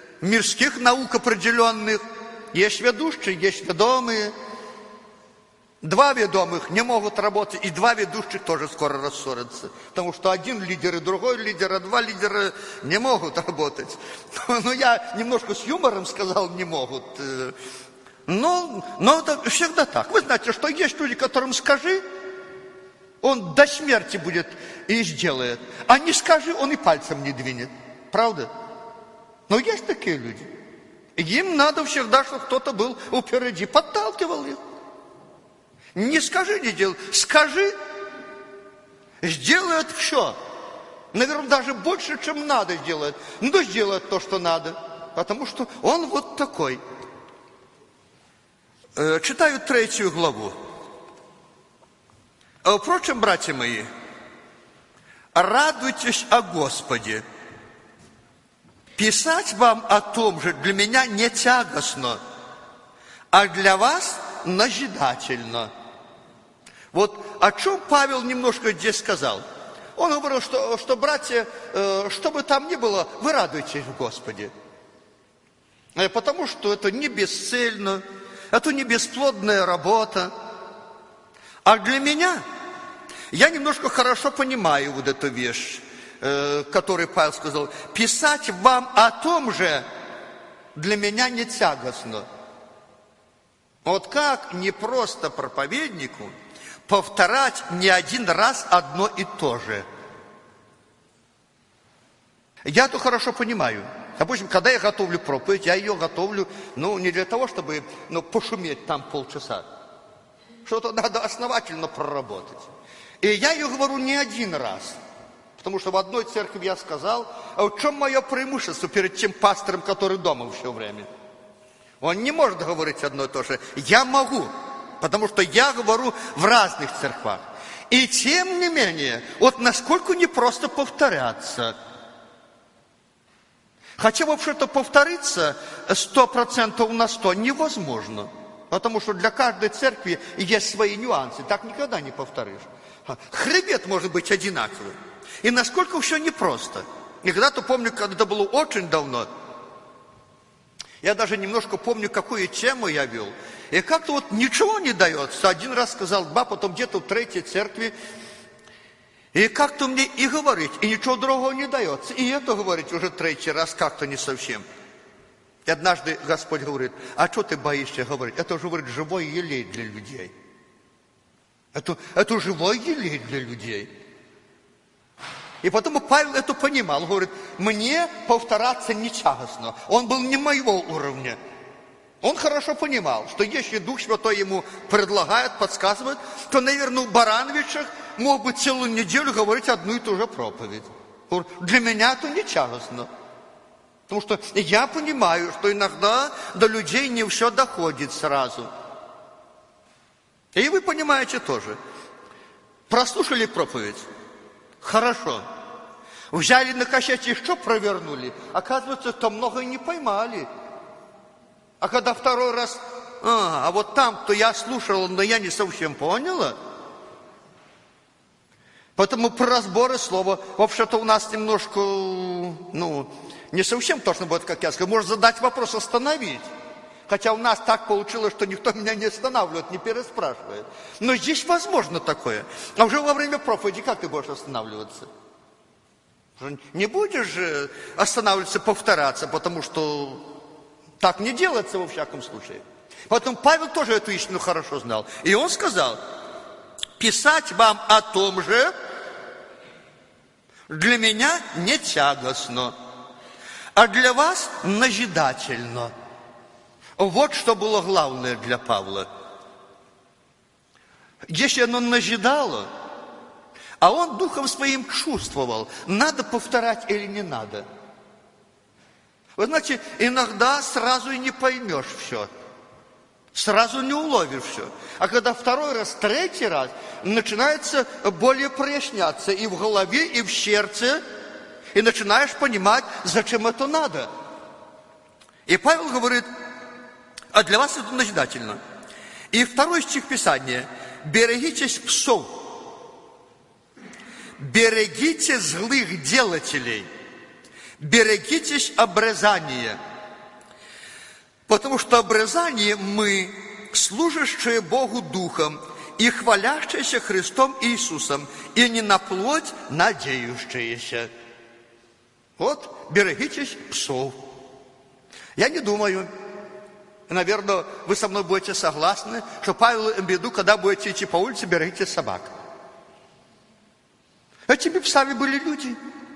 Speaker 1: мирских наук определенных. Есть ведущие, есть ведомые. Два ведомых не могут работать, и два ведущих тоже скоро рассорятся. Потому что один лидер и другой лидер, а два лидера не могут работать. Ну, я немножко с юмором сказал, не могут. Но, но это всегда так. Вы знаете, что есть люди, которым скажи, он до смерти будет и сделает. А не скажи, он и пальцем не двинет. Правда? Но есть такие люди. Им надо всегда, чтобы кто-то был впереди, подталкивал их. Не скажи, не делай. Скажи, сделает все. Наверное, даже больше, чем надо сделает. Но сделает то, что надо. Потому что он вот такой. Читаю третью главу. Впрочем, братья мои, радуйтесь о Господе. Писать вам о том же для меня не тягостно, а для вас назидательно. Вот о чем Павел немножко здесь сказал. Он говорил, что, что братья, что бы там ни было, вы радуйтесь в Господе. Потому что это не бесцельно, это не бесплодная работа. А для меня, я немножко хорошо понимаю вот эту вещь, которую Павел сказал. Писать вам о том же для меня не тягостно. Вот как не просто проповеднику повторять не один раз одно и то же. Я это хорошо понимаю. Допустим, когда я готовлю проповедь, я ее готовлю, ну, не для того, чтобы ну, пошуметь там полчаса. Что-то надо основательно проработать. И я ее говорю не один раз. Потому что в одной церкви я сказал, а в чем мое преимущество перед тем пастором, который дома все время? Он не может говорить одно и то же. Я могу, потому что я говорю в разных церквах. И тем не менее, вот насколько непросто повторяться. Хотя вообще-то повториться сто процентов на сто невозможно. Потому что для каждой церкви есть свои нюансы. Так никогда не повторишь. Хребет может быть одинаковый. И насколько все непросто. И когда-то помню, когда это было очень давно, я даже немножко помню, какую тему я вел. И как-то вот ничего не дается. Один раз сказал два, потом где-то в третьей церкви. И как-то мне и говорить, и ничего другого не дается. И это говорить уже третий раз как-то не совсем. И однажды Господь говорит, а что ты боишься говорить? Это уже, говорит, живой елей для людей. Это, это живой елей для людей. И потом Павел это понимал. Говорит, мне повторяться не тягостно. Он был не моего уровня. Он хорошо понимал, что если Дух Святой ему предлагает, подсказывает, то, наверное, в Барановичах мог бы целую неделю говорить одну и ту же проповедь. Говорит, для меня это не тягостно. Потому что я понимаю, что иногда до людей не все доходит сразу. И вы понимаете тоже. Прослушали проповедь? Хорошо. Взяли на кассете, что провернули? Оказывается, то много и не поймали. А когда второй раз, а, а вот там-то я слушала, но я не совсем поняла. Поэтому про разборы слова, вообще-то у нас немножко, ну, не совсем точно будет, как я сказал. Можно задать вопрос, остановить. Хотя у нас так получилось, что никто меня не останавливает, не переспрашивает. Но здесь возможно такое. А уже во время проповеди как ты будешь останавливаться? Не будешь же останавливаться, повторяться, потому что так не делается во всяком случае. Поэтому Павел тоже эту истину хорошо знал. И он сказал, писать вам о том же для меня не тягостно, а для вас назидательно. Вот что было главное для Павла. Если оно назидало, а он духом своим чувствовал, надо повторять или не надо. Вы знаете, иногда сразу и не поймешь все. Сразу не уловишь все. А когда второй раз, третий раз, начинается более проясняться и в голове, и в сердце, и начинаешь понимать, зачем это надо. И Павел говорит, а для вас это назидательно. И второй стих Писания. Берегитесь псов. Берегите злых делателей. Берегитесь обрезания. Потому что обрезание мы, служащие Богу Духом, и хвалящиеся Христом Иисусом, и не на плоть надеющиеся. Вот, берегитесь псов. Я не думаю, наверное, вы со мной будете согласны, что Павел имеет в виду, когда будете идти по улице, берегите собак. Этими псами были люди.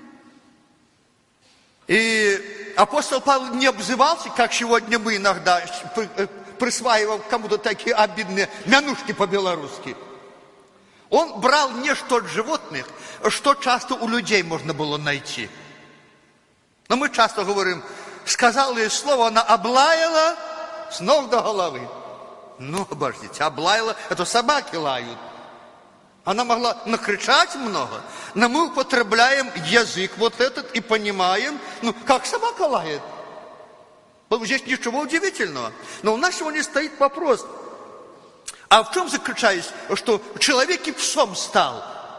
Speaker 1: И апостол Павел не обзывался, как сегодня мы иногда присваиваем кому-то такие обидные мянушки по-белорусски. Он брал не что от животных, что часто у людей можно было найти. Но мы часто говорим, сказала ей слово, она облаяла с ног до головы. Ну, обождите, облаяла, это собаки лают. Она могла накричать много, но мы употребляем язык вот этот и понимаем, ну, как собака лает. Здесь ничего удивительного. Но у нас сегодня стоит вопрос, а в чем заключается, что человек и псом стал?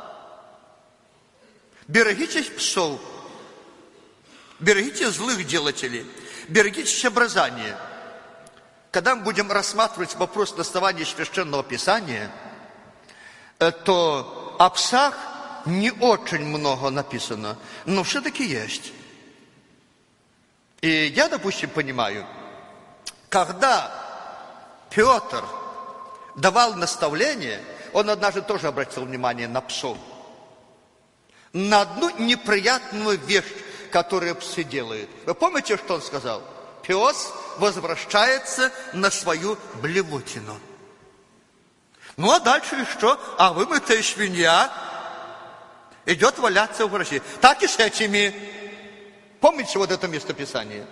Speaker 1: Берегитесь псов, берегите злых делателей, берегитесь образания. Когда мы будем рассматривать вопрос доставания Священного Писания, то о псах не очень много написано, но все-таки есть. И я, допустим, понимаю, когда Петр давал наставление, он однажды тоже обратил внимание на псов. На одну неприятную вещь, которую псы делают. Вы помните, что он сказал? Пес возвращается на свою блевотину. Ну, а дальше и что? А вымытая свинья идет валяться в грязи. Так и с этими. Помните вот это местописание?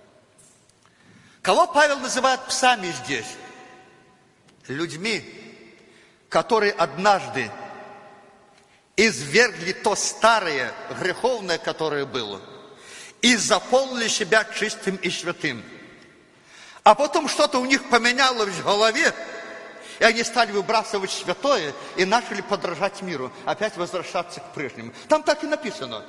Speaker 1: Кого Павел называет псами здесь? Людьми, которые однажды извергли то старое, греховное, которое было, и заполнили себя чистым и святым. А потом что-то у них поменялось в голове, и они стали выбрасывать святое и начали подражать миру, опять возвращаться к прежнему. Там так и написано.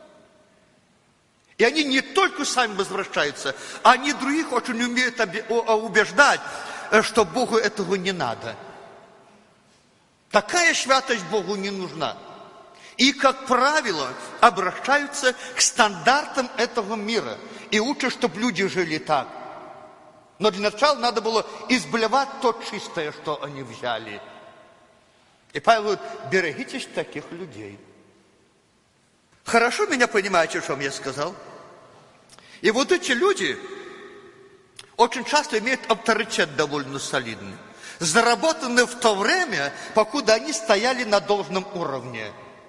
Speaker 1: И они не только сами возвращаются, они других очень умеют убеждать, что Богу этого не надо. Такая святость Богу не нужна. И, как правило, обращаются к стандартам этого мира. И учат, чтобы люди жили так. Но для начала надо было изблевать то чистое, что они взяли. И Павел говорит, берегитесь таких людей. Хорошо меня понимаете, о чем я сказал? И вот эти люди очень часто имеют авторитет довольно солидный. Заработанный в то время, покуда они стояли на должном уровне.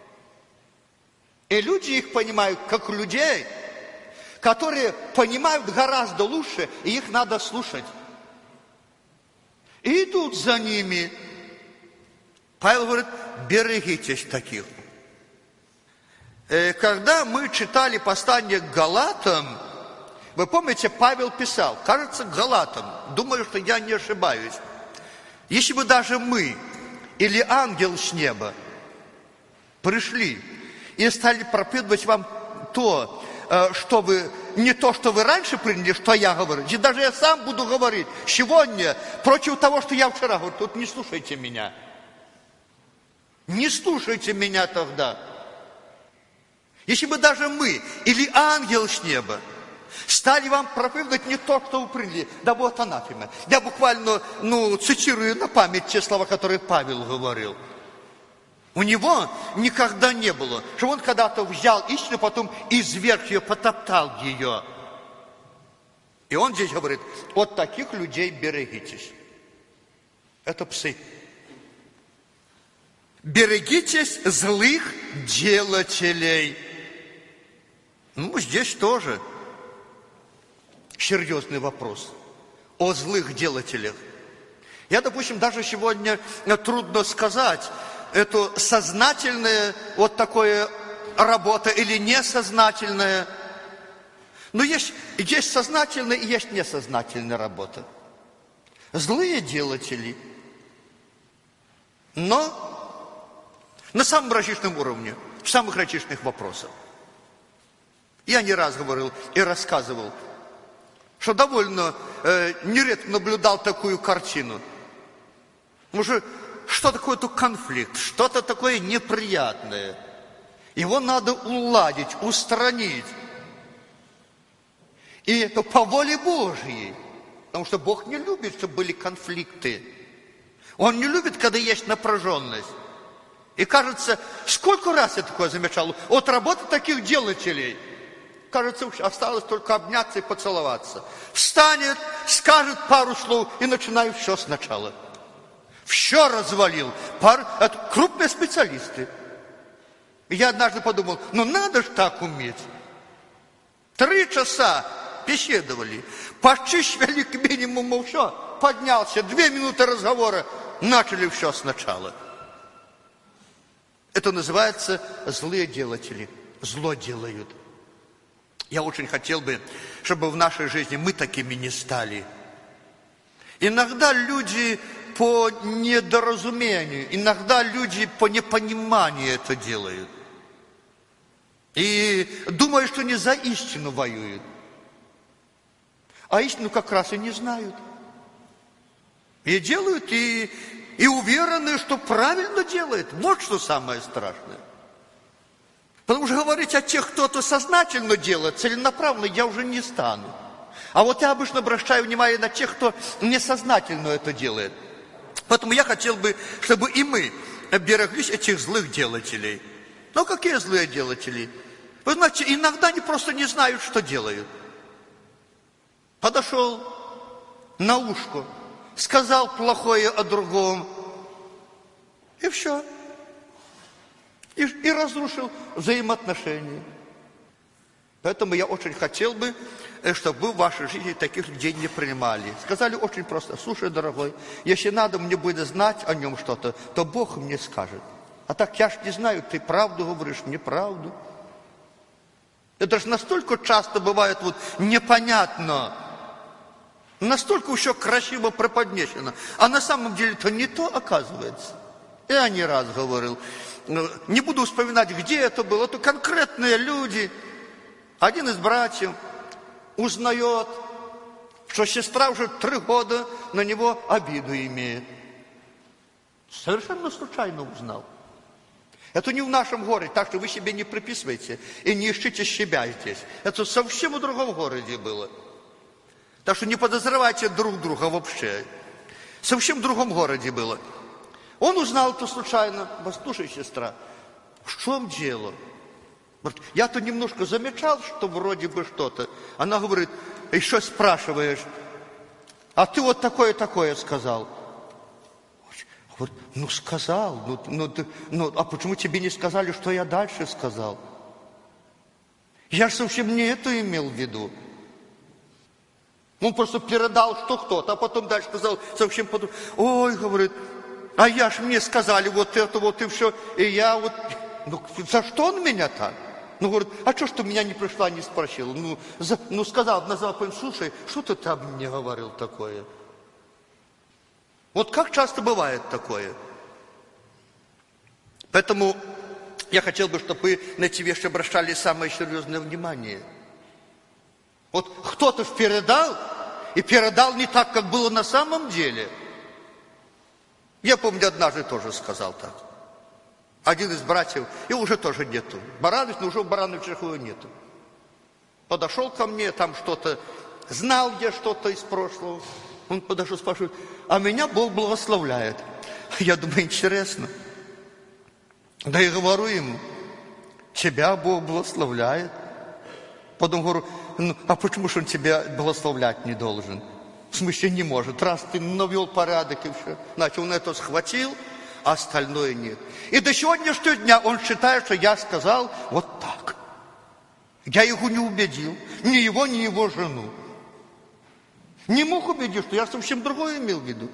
Speaker 1: И люди их понимают как людей, которые понимают гораздо лучше, и их надо слушать. И идут за ними. Павел говорит, берегитесь таких. Когда мы читали послание к Галатам, вы помните, Павел писал, кажется, к Галатам, думаю, что я не ошибаюсь. Если бы даже мы или ангел с неба пришли и стали проповедовать вам то, что вы, не то, что вы раньше приняли, что я говорю, и даже я сам буду говорить сегодня против того, что я вчера говорю, тут не слушайте меня. Не слушайте меня тогда. Если бы даже мы или ангел с неба стали вам проповедовать не то, что вы приняли, да вот анафема. Я буквально, ну, цитирую на память те слова, которые Павел говорил. У него никогда не было, что он когда-то взял истину, потом изверг ее, потоптал ее. И он здесь говорит, от таких людей берегитесь. Это псы. Берегитесь злых делателей. Ну, здесь тоже серьезный вопрос о злых делателях. Я, допустим, даже сегодня трудно сказать, это сознательная вот такая работа или несознательная. Но есть, есть сознательная и есть несознательная работа. Злые делатели, но на самом различном уровне, в самых различных вопросах. Я не раз говорил и рассказывал, что довольно э, нередко наблюдал такую картину. Уже что такое-то конфликт, что-то такое неприятное. Его надо уладить, устранить. И это по воле Божьей. Потому что Бог не любит, чтобы были конфликты. Он не любит, когда есть напряженность. И кажется, сколько раз я такое замечал, от работы таких делателей, кажется, осталось только обняться и поцеловаться. Встанет, скажет пару слов и начинает все сначала. Все развалил. Пар... Это крупные специалисты. И я однажды подумал, ну надо же так уметь. Три часа беседовали, почищали к минимуму все, поднялся, две минуты разговора, начали все сначала. Это называется злые делатели, зло делают. Я очень хотел бы, чтобы в нашей жизни мы такими не стали. Иногда люди по недоразумению, иногда люди по непониманию это делают. И думают, что не за истину воюют. А истину как раз и не знают. И делают, и, и уверены, что правильно делают. Вот что самое страшное. Потому что говорить о тех, кто это сознательно делает, целенаправленно, я уже не стану. А вот я обычно обращаю внимание на тех, кто несознательно это делает. Поэтому я хотел бы, чтобы и мы береглись этих злых делателей. Ну, какие злые делатели? Вы знаете, иногда они просто не знают, что делают. Подошел на ушко, сказал плохое о другом, и все. И, и разрушил взаимоотношения. Поэтому я очень хотел бы, чтобы вы в вашей жизни таких людей не принимали. Сказали очень просто: слушай, дорогой, если надо мне будет знать о нем что-то, то Бог мне скажет. А так я ж не знаю, ты правду говоришь, неправду. Это же настолько часто бывает вот непонятно, настолько еще красиво преподнесено, а на самом деле это не то оказывается. Я не раз говорил, не буду вспоминать, где это было, это конкретные люди. Один из братьев узнает, что сестра уже три года на него обиду имеет. Совершенно случайно узнал. Это не в нашем городе, так что вы себе не приписывайте и не ищите себя здесь. Это совсем в другом городе было. Так что не подозревайте друг друга вообще. Совсем в другом городе было. Он узнал это случайно. Послушай, сестра, в чем дело? Я-то немножко замечал, что вроде бы что-то. Она говорит, еще спрашиваешь, а ты вот такое-такое сказал. Говорит, ну сказал, ну, ну, ну, а почему тебе не сказали, что я дальше сказал? Я же совсем не это имел в виду. Он просто передал, что кто-то, а потом дальше сказал совсем по-другому. Ой, говорит, а я ж мне сказали вот это вот и все, и я вот, ну за что он меня так? Ну, говорит, а что ж ты меня не пришла, не спросила? Ну, за, ну сказал, назвал, слушай, что ты там мне говорил такое? Вот как часто бывает такое? Поэтому я хотел бы, чтобы вы на эти вещи обращали самое серьезное внимание. Вот кто-то ж передал, и передал не так, как было на самом деле. Я помню, однажды тоже сказал так. Один из братьев, и уже тоже нету. Баранович, но уже в Барановичах его нету. Подошел ко мне, там что-то, знал я что-то из прошлого. Он подошел, спрашивает, а меня Бог благословляет. Я думаю, интересно. Да и говорю ему, тебя Бог благословляет. Потом говорю, ну, а почему же он тебя благословлять не должен? В смысле не может. Раз ты навел порядок и все. Значит, он это схватил, а остальное нет. И до сегодняшнего дня он считает, что я сказал вот так. Я его не убедил. Ни его, ни его жену. Не мог убедить, что я совсем другое имел в виду.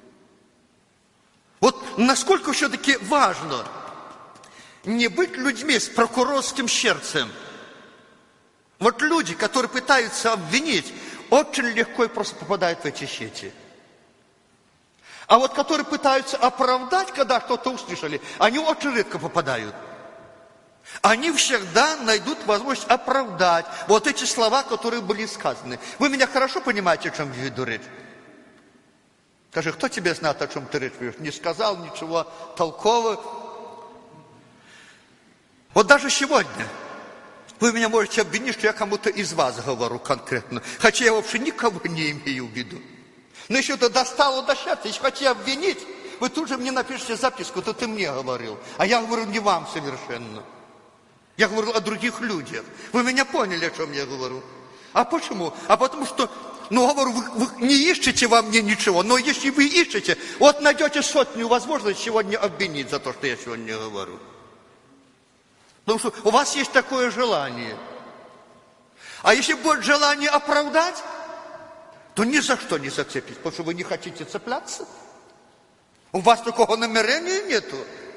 Speaker 1: Вот насколько все-таки важно не быть людьми с прокурорским сердцем. Вот люди, которые пытаются обвинить, очень легко и просто попадают в эти сети. А вот которые пытаются оправдать, когда что-то услышали, они очень редко попадают. Они всегда найдут возможность оправдать вот эти слова, которые были сказаны. Вы меня хорошо понимаете, о чем я веду речь? Скажи, кто тебе знает, о чем ты речь ведешь? Не сказал ничего толкового. Вот даже сегодня вы меня можете обвинить, что я кому-то из вас говорю конкретно, хотя я вообще никого не имею в виду. Но еще это достало до счастья, если хотите обвинить, вы тут же мне напишите записку, то ты мне говорил, а я говорю не вам совершенно. Я говорю о других людях. Вы меня поняли, о чем я говорю? А почему? А потому что, ну, говорю, вы, вы не ищете во мне ничего, но если вы ищете, вот найдете сотню возможностей сегодня обвинить за то, что я сегодня говорю. Потому что у вас есть такое желание. А если будет желание оправдать, то ни за что не зацепитесь, потому что вы не хотите цепляться. У вас такого намерения нету.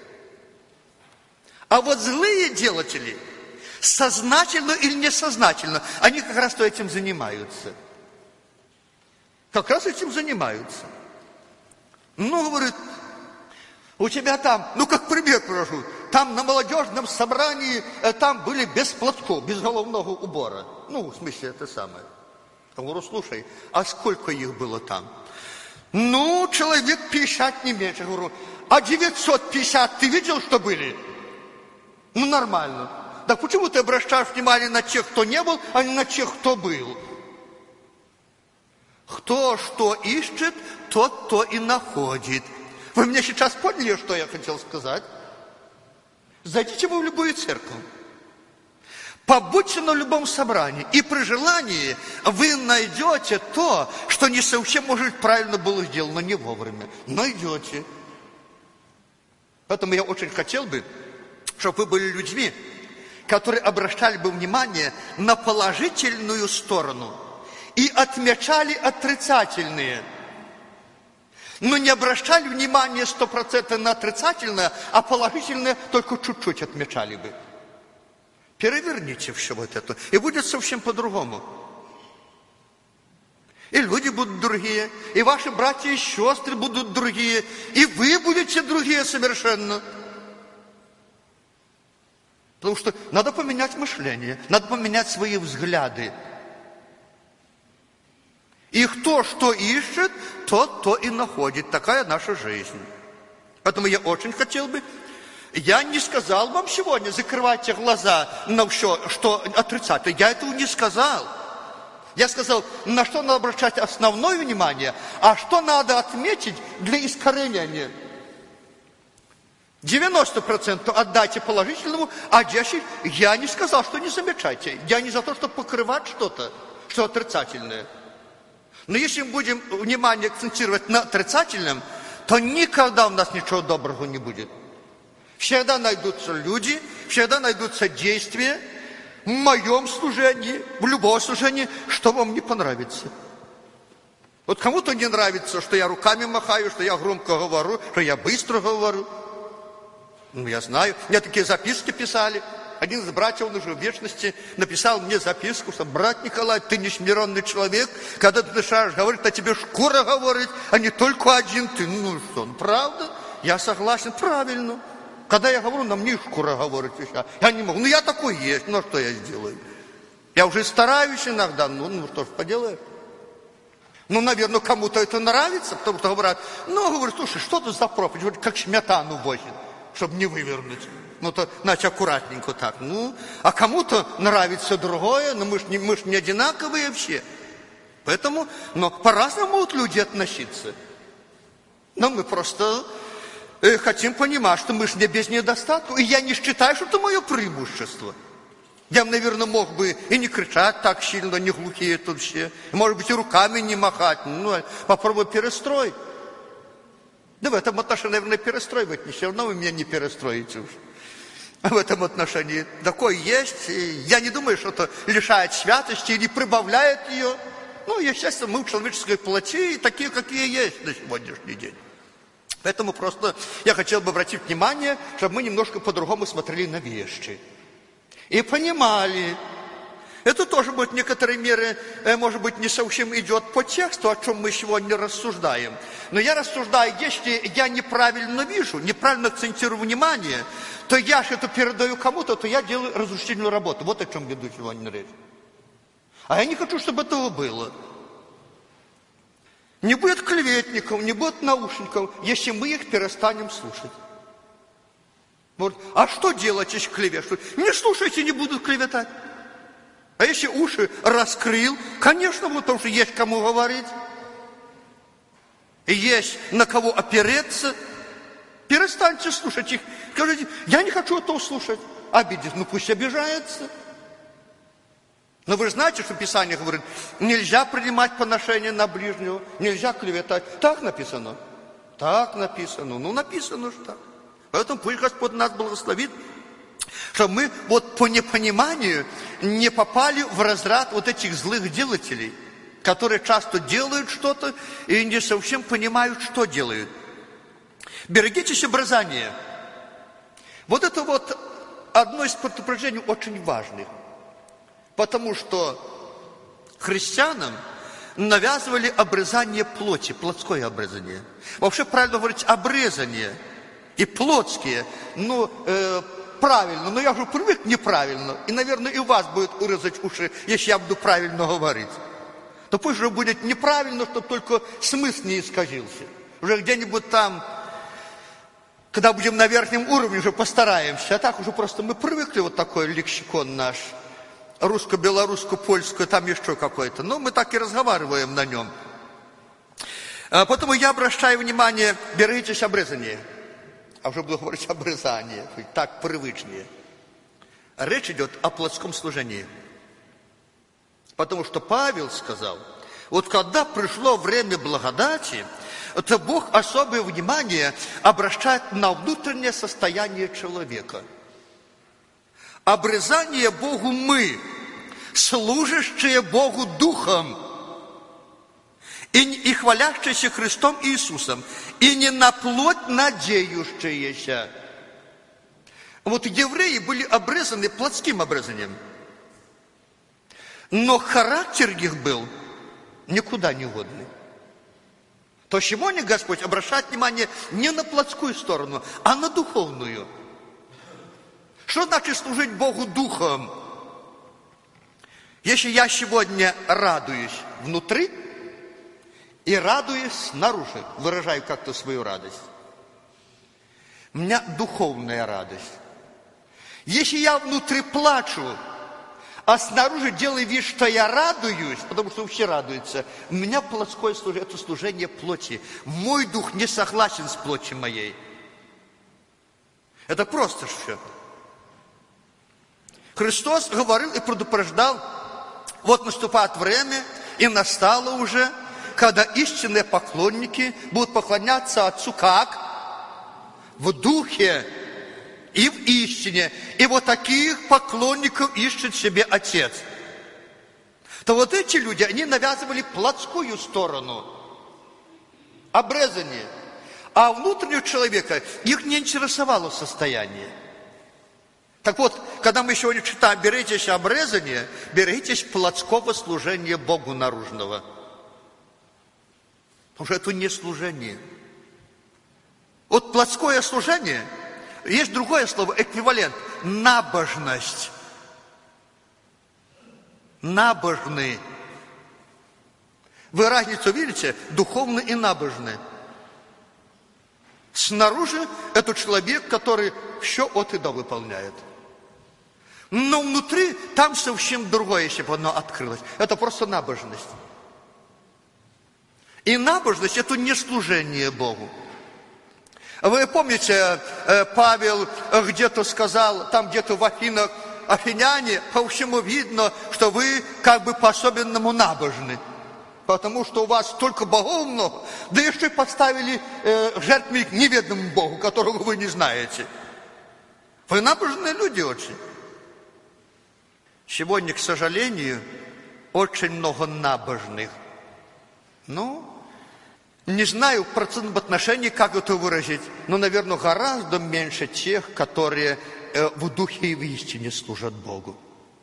Speaker 1: А вот злые делатели, сознательно или несознательно, они как раз то этим занимаются. Как раз этим занимаются. Ну, говорит, у тебя там, ну, как пример прошу, там на молодежном собрании, там были без платков, без головного убора. Ну, в смысле, это самое. Я говорю, слушай, а сколько их было там? Ну, человек пятьдесят, не меньше. Я говорю, а девятьсот пятьдесят ты видел, что были? Ну, нормально. Так почему ты обращаешь внимание на тех, кто не был, а не на тех, кто был? Кто что ищет, тот то и находит. Вы меня сейчас поняли, что я хотел сказать? Зайдите вы в любую церковь. Побудьте на любом собрании. И при желании вы найдете то, что не совсем, может, правильно было сделано, не вовремя. Найдете. Поэтому я очень хотел бы, чтобы вы были людьми, которые обращали бы внимание на положительную сторону и отмечали отрицательные. Но не обращали внимания сто процентов на отрицательное, а положительное только чуть-чуть отмечали бы. Переверните все вот это, и будет совсем по-другому. И люди будут другие, и ваши братья и сестры будут другие, и вы будете другие совершенно. Потому что надо поменять мышление, надо поменять свои взгляды. И кто что ищет, тот то и находит. Такая наша жизнь. Поэтому я очень хотел бы, я не сказал вам сегодня, закрывайте глаза на все, что отрицательно. Я этого не сказал. Я сказал, на что надо обращать основное внимание, а что надо отметить для искоренения. девяносто процентов отдайте положительному, а десять процентов я не сказал, что не замечайте. Я не за то, чтобы покрывать что-то, что отрицательное. Но если мы будем внимание акцентировать на отрицательном, то никогда у нас ничего доброго не будет. Всегда найдутся люди, всегда найдутся действия в моем служении, в любом служении, что вам не понравится. Вот кому-то не нравится, что я руками махаю, что я громко говорю, что я быстро говорю. Ну, я знаю. Мне такие записки писали. Один из братьев, он уже в вечности, написал мне записку, что, брат Николай, ты не смиренный человек, когда ты начинаешь говорить, а тебе шкура говорит, а не только один ты. Ну что, ну, правда? Я согласен, правильно. Когда я говорю, на мне шкура говорит. Я не могу. Ну, я такой есть, ну, что я сделаю? Я уже стараюсь иногда, ну, ну что ж поделаешь? Ну, наверное, кому-то это нравится, потому что говорят, ну, говорю, слушай, что это за проповедь, как сметану возит, чтобы не вывернуть. Ну, то, значит, аккуратненько так. Ну, а кому-то нравится другое, но мы ж не, мы ж не одинаковые все. Поэтому, но по-разному могут люди относиться. Но мы просто э, хотим понимать, что мы ж не без недостатков. И я не считаю, что это мое преимущество. Я, наверное, мог бы и не кричать так сильно, не глухие тут все. Может быть, и руками не махать. Ну, попробуй перестроить. Да в этом отношении, наверное, перестроивать не все равно вы меня не перестроите уж. В этом отношении такое есть. И я не думаю, что это лишает святости или прибавляет ее. Ну, естественно, мы в человеческой плоти такие, какие есть на сегодняшний день. Поэтому просто я хотел бы обратить внимание, чтобы мы немножко по-другому смотрели на вещи. И понимали. Это тоже будет в некоторой мере, может быть, не совсем идет по тексту, о чем мы сегодня рассуждаем. Но я рассуждаю, если я неправильно вижу, неправильно акцентирую внимание, то я же это передаю кому-то, то я делаю разрушительную работу. Вот о чем веду сегодня речь. А я не хочу, чтобы этого было. Не будет клеветников, не будет наушников, если мы их перестанем слушать. Вот. А что делать, если клевещут? Не слушайте, не будут клеветать. А если уши раскрыл, конечно, потому что есть кому говорить. И есть на кого опереться. Перестаньте слушать их. Скажите, я не хочу этого слушать. Обидит, ну пусть обижается. Но вы же знаете, что Писание говорит, нельзя принимать поношение на ближнего, нельзя клеветать. Так написано. Так написано. Ну, написано же так. Поэтому пусть Господь нас благословит, чтобы мы вот по непониманию не попали в разряд вот этих злых делателей, которые часто делают что-то и не совсем понимают, что делают. Берегитесь обрезания. Вот это вот одно из предупреждений очень важных. Потому что христианам навязывали обрезание плоти, плотское обрезание. Вообще правильно говорить обрезание и плотские. Ну, э, правильно, но я уже привык неправильно. И, наверное, и у вас будет урезать уши, если я буду правильно говорить. То пусть же будет неправильно, чтобы только смысл не исказился. Уже где-нибудь там, когда будем на верхнем уровне, уже постараемся. А так уже просто мы привыкли, вот такой лексикон наш. Русско-белорусско-польское, там еще какой-то. Но мы так и разговариваем на нем. А потому я обращаю внимание, берегитесь обрезания. А уже буду говорить обрезание, так привычнее. Речь идет о плотском служении. Потому что Павел сказал, вот когда пришло время благодати, то Бог особое внимание обращает на внутреннее состояние человека. Обрезание Богу мы, служащие Богу Духом и, и хвалящиеся Христом Иисусом, и не на плоть надеющиеся. Вот евреи были обрезаны плотским обрезанием. Но характер их был никуда не годный. То сегодня Господь обращает внимание не на плотскую сторону, а на духовную. Что значит служить Богу Духом? Если я сегодня радуюсь внутри и радуюсь снаружи, выражаю как-то свою радость, у меня духовная радость. Если я внутри плачу, а снаружи делаю вид, что я радуюсь, потому что все радуются, у меня плотское служение, это служение плоти. Мой дух не согласен с плотью моей. Это просто все. Христос говорил и предупреждал, вот наступает время, и настало уже, когда истинные поклонники будут поклоняться Отцу как? В духе и в истине. И вот таких поклонников ищет себе Отец. То вот эти люди, они навязывали плотскую сторону, обрезание. А внутреннего человека их не интересовало состояние. Так вот, когда мы сегодня читаем, беритесь обрезание, беритесь плотского служения Богу наружного. Потому что это не служение. Вот плотское служение, есть другое слово, эквивалент, набожность. Набожный. Вы разницу видите? Духовный и набожный. Снаружи это человек, который все от и до выполняет. Но внутри там совсем другое, если бы оно открылось. Это просто набожность. И набожность – это не служение Богу. Вы помните, Павел где-то сказал, там где-то в Афинах, афиняне, по всему видно, что вы как бы по-особенному набожны. Потому что у вас столько богов много, да еще и поставили э, жертвенник неведомому Богу, которого вы не знаете. Вы набожные люди очень. Сегодня, к сожалению, очень много набожных. Ну, не знаю в процентном отношении, как это выразить, но, наверное, гораздо меньше тех, которые э, в духе и в истине служат Богу.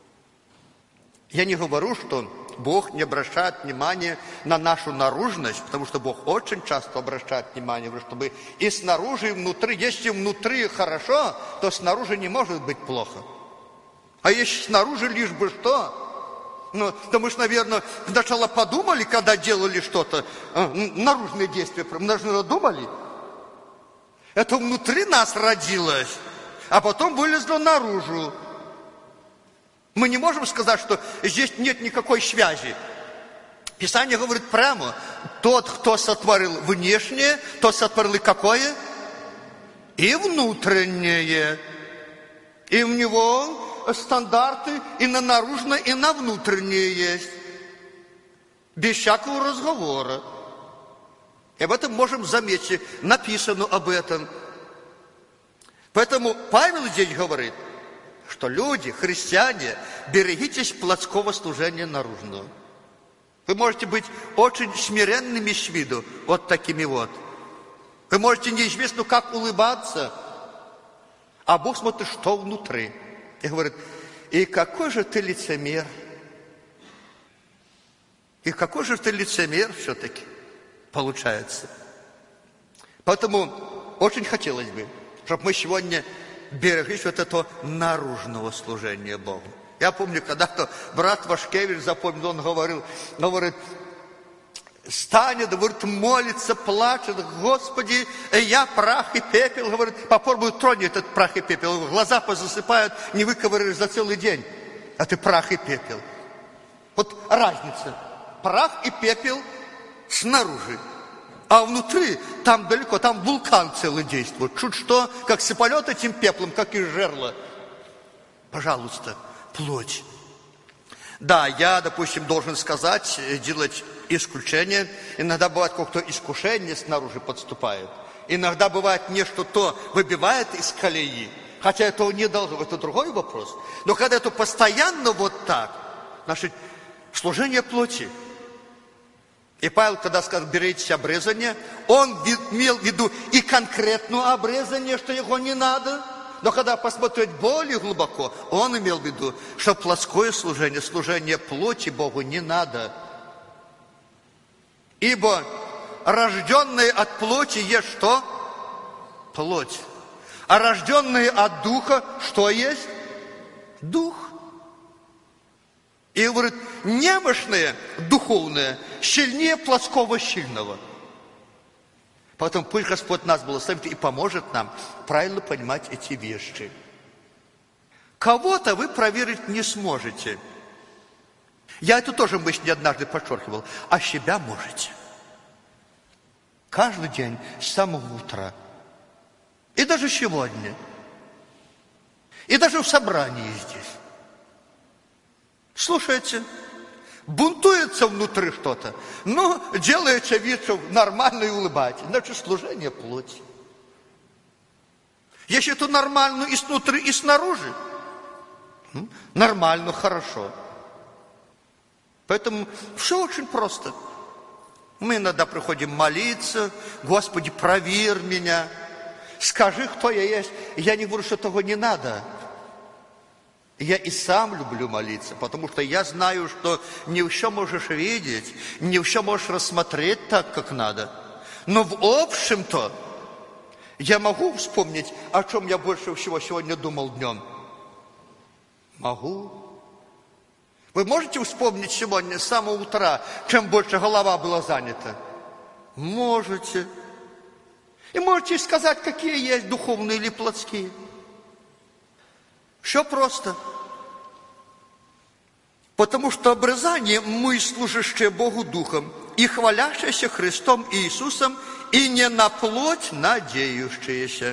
Speaker 1: Я не говорю, что Бог не обращает внимания на нашу наружность, потому что Бог очень часто обращает внимание, чтобы и снаружи, и внутри. Если внутри хорошо, то снаружи не может быть плохо. А если снаружи лишь бы что, Ну, потому что, наверное, сначала подумали, когда делали что-то, наружные действия, наверное, думали. Это внутри нас родилось, а потом вылезло наружу. Мы не можем сказать, что здесь нет никакой связи. Писание говорит прямо, тот, кто сотворил внешнее, тот сотворил и какое? И внутреннее. И в него стандарты и на наружное, и на внутреннее есть. Без всякого разговора. И об этом можем заметить. Написано об этом. Поэтому Павел здесь говорит, что люди, христиане, берегитесь плотского служения наружного. Вы можете быть очень смиренными с виду, вот такими вот. Вы можете неизвестно как улыбаться, а Бог смотрит, что внутри. И говорит, и какой же ты лицемер? И какой же ты лицемер все-таки получается? Поэтому очень хотелось бы, чтобы мы сегодня береглись вот этого наружного служения Богу. Я помню, когда-то брат Вашкевич запомнил, он говорил, говорит, станет, говорит, молится, плачет, Господи, я прах и пепел, говорит, попробуй тронь этот прах и пепел, глаза позасыпают, не выковыряешь за целый день, а ты прах и пепел. Вот разница, прах и пепел снаружи, а внутри, там далеко, там вулкан целый действует, чуть что, как сыпалет этим пеплом, как из жерла. Пожалуйста, плоть. Да, я, допустим, должен сказать, делать исключение. Иногда бывает, как-то искушение снаружи подступает. Иногда бывает нечто то выбивает из колеи. Хотя этого не должно, это другой вопрос. Но когда это постоянно вот так, значит, служение плоти. И Павел, когда сказал, берите обрезание, он имел в виду и конкретное обрезание, что его не надо. Но когда посмотреть более глубоко, он имел в виду, что плотское служение, служение плоти Богу не надо. Ибо рожденные от плоти есть что? Плоть. А рожденные от духа что есть? Дух. И говорит, немощные, духовные, сильнее плотского сильного. Поэтому пусть Господь нас благословит и поможет нам правильно понимать эти вещи. Кого-то вы проверить не сможете. Я это тоже мысль не однажды подчеркивал. А себя можете. Каждый день с самого утра. И даже сегодня. И даже в собрании здесь. Слушайте. Бунтуется внутри что-то, но делается вид, что нормально и улыбается. Значит, служение плоти. Если это нормально и снутри, и снаружи, нормально, хорошо. Поэтому все очень просто. Мы иногда приходим молиться, Господи, проверь меня, скажи, кто я есть. Я не говорю, что того не надо. Я и сам люблю молиться, потому что я знаю, что не все можешь видеть, не все можешь рассмотреть так, как надо. Но в общем-то, я могу вспомнить, о чем я больше всего сегодня думал днем. Могу. Вы можете вспомнить сегодня с самого утра, чем больше голова была занята? Можете. И можете сказать, какие есть духовные или плотские. Все просто. Потому что обрезание мы, служащие Богу Духом, и хвалящиеся Христом и Иисусом, и не на плоть надеющиеся.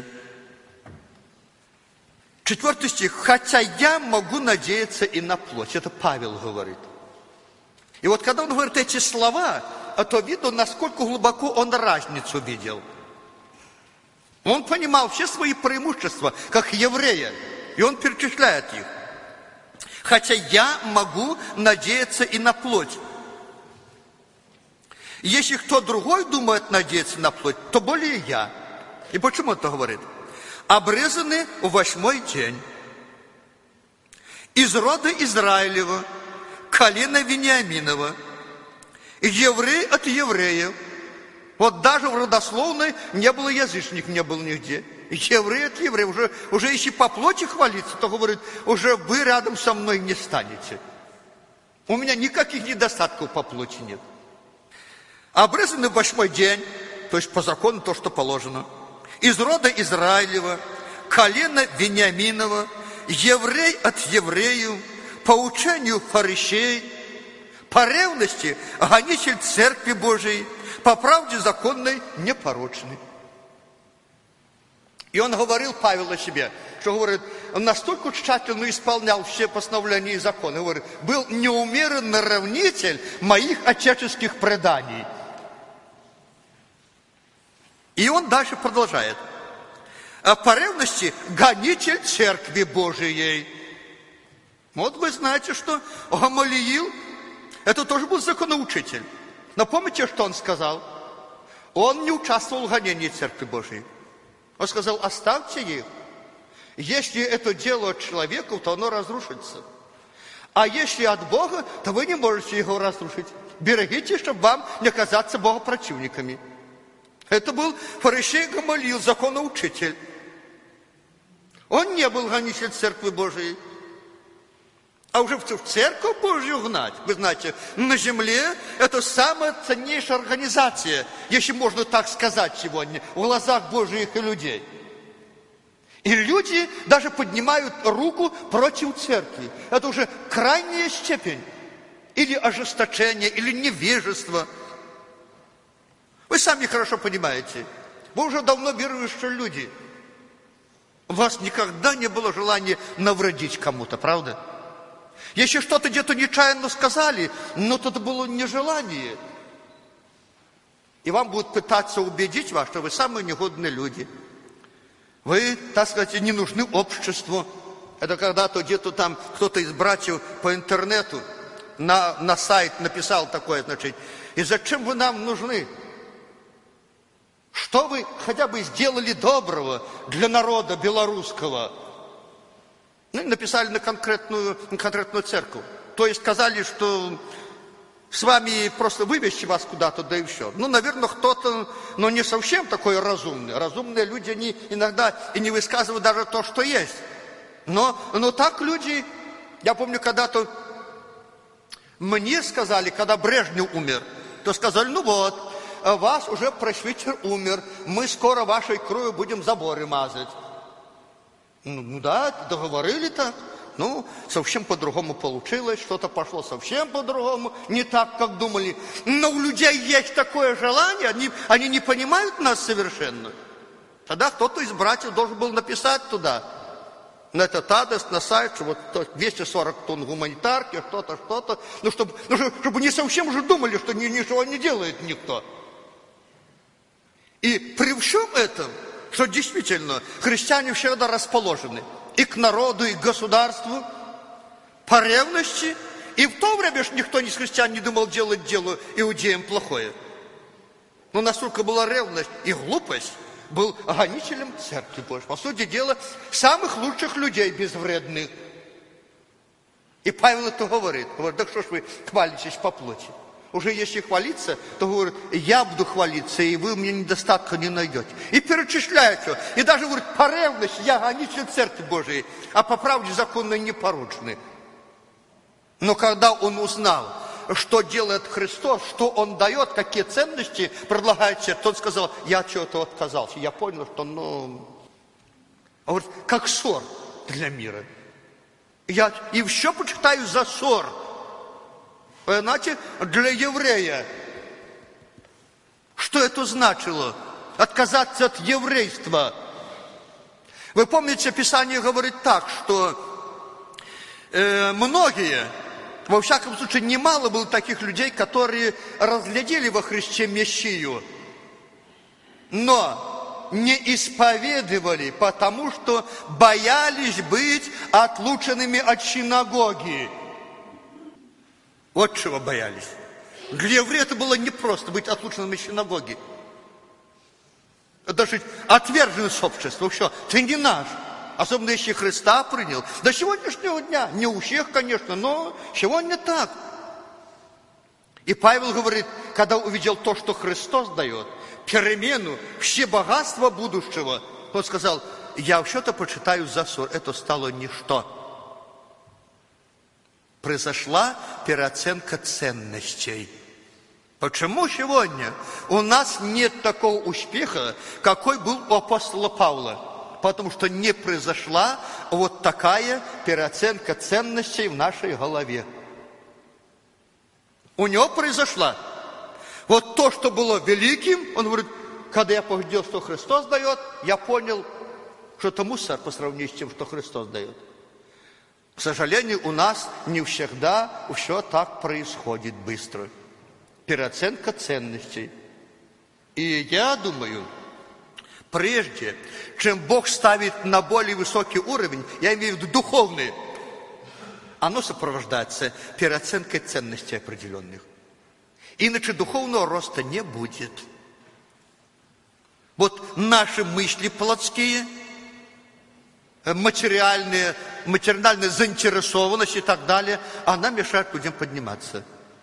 Speaker 1: Четвертый стих. Хотя я могу надеяться и на плоть. Это Павел говорит. И вот когда он говорит эти слова, то видно, насколько глубоко он разницу видел. Он понимал все свои преимущества, как еврея. И он перечисляет их. Хотя я могу надеяться и на плоть. Если кто другой думает надеяться на плоть, то более я. И почему это говорит? Обрезаны в восьмой день. Из рода Израилева, колена Вениаминова, еврей от евреев. Вот даже в родословной не было язычник, не было нигде. Еврей от евреев. Уже, уже если по плоти хвалиться, то говорит, уже вы рядом со мной не станете. У меня никаких недостатков по плоти нет. Обрезаны в восьмой день, то есть по закону то, что положено. Из рода Израилева, колена Вениаминова, еврей от евреев, по учению фарисей, по ревности гонитель Церкви Божией, по правде законной непорочный. И он говорил, Павел, о себе, что, говорит, он настолько тщательно исполнял все постановления и законы, говорит, был неумеренный равнитель моих отеческих преданий. И он дальше продолжает. По ревности гонитель Церкви Божией. Вот вы знаете, что Гамалиил, это тоже был законоучитель. Но помните, что он сказал? Он не участвовал в гонении Церкви Божией. Он сказал, оставьте их. Если это дело от человека, то оно разрушится. А если от Бога, то вы не можете его разрушить. Берегите, чтобы вам не оказаться богопротивниками. Это был фарисей Гамалиил, законоучитель. Он не был гонитель Церкви Божией. А уже в Церковь Божью гнать, вы знаете, на земле это самая ценнейшая организация, если можно так сказать сегодня, в глазах Божьих и людей. И люди даже поднимают руку против Церкви. Это уже крайняя степень. Или ожесточение, или невежество. Вы сами хорошо понимаете. Вы уже давно верующие люди. У вас никогда не было желания навредить кому-то, правда? Если что-то где-то нечаянно сказали, но это было нежелание. И вам будут пытаться убедить вас, что вы самые негодные люди. Вы, так сказать, не нужны обществу. Это когда-то где-то там кто-то из братьев по интернету на, на сайт написал такое, значит, и зачем вы нам нужны? Что вы хотя бы сделали доброго для народа белорусского? Ну, написали на конкретную, на конкретную церковь. То есть сказали, что с вами просто вывести вас куда-то, да и все. Ну, наверное, кто-то, но не совсем такой разумный. Разумные люди, они иногда и не высказывают даже то, что есть. Но, но так люди, я помню, когда-то мне сказали, когда Брежнев умер, то сказали, ну вот, вас уже пресвитер умер, мы скоро вашей кровью будем заборы мазать. Ну да, договорили так. Ну, совсем по-другому получилось, что-то пошло совсем по-другому, не так, как думали. Но у людей есть такое желание, они, они не понимают нас совершенно. Тогда кто-то из братьев должен был написать туда, на этот адрес, на сайт, что вот двести сорок тонн гуманитарки, что-то, что-то. Ну, чтобы, ну, чтобы не совсем уже думали, что ни, ничего не делает никто. И при всем этом, что действительно христиане всегда расположены и к народу, и к государству по ревности. И в то время, что никто из христиан не думал делать делу иудеям плохое. Но настолько была ревность и глупость, был гонителем Церкви Божьей. По сути дела, самых лучших людей безвредных. И Павел это говорит. Говорит, да что ж вы хвалитесь по плоти? Уже если хвалиться, то говорит, я буду хвалиться, и вы мне недостатка не найдете. И перечисляет все. И даже говорит, по ревности я гонитель Церкви Божией, а по правде законной непорочный. Но когда он узнал, что делает Христос, что Он дает, какие ценности предлагает себе, то он сказал, я от чего-то отказался. Я понял, что, ну, он говорит, как ссор для мира. Я и все почитаю за ссор. Знаете, для еврея, что это значило? Отказаться от еврейства. Вы помните, Писание говорит так, что э, многие, во всяком случае, немало было таких людей, которые разглядели во Христе Мессию, но не исповедовали, потому что боялись быть отлученными от синагоги. Вот чего боялись. Для еврея это было непросто быть отлученным из синагоги. Даже отвержен с общества. Все, ты не наш. Особенно если Христа принял. До сегодняшнего дня. Не у всех, конечно, но сегодня так. И Павел говорит, когда увидел то, что Христос дает, перемену, все богатства будущего, он сказал, я все-то почитаю за ссор. Это стало ничто Произошла переоценка ценностей. Почему сегодня у нас нет такого успеха, какой был у апостола Павла? Потому что не произошла вот такая переоценка ценностей в нашей голове. У него произошла. Вот то, что было великим, он говорит, когда я поглядел, что Христос дает, я понял, что это мусор по сравнению с тем, что Христос дает. К сожалению, у нас не всегда все так происходит быстро. Переоценка ценностей. И я думаю, прежде чем Бог ставит на более высокий уровень, я имею в виду духовный, оно сопровождается переоценкой ценностей определенных. Иначе духовного роста не будет. Вот наши мысли плотские, материальные, материальная заинтересованность и так далее, она мешает людям подниматься.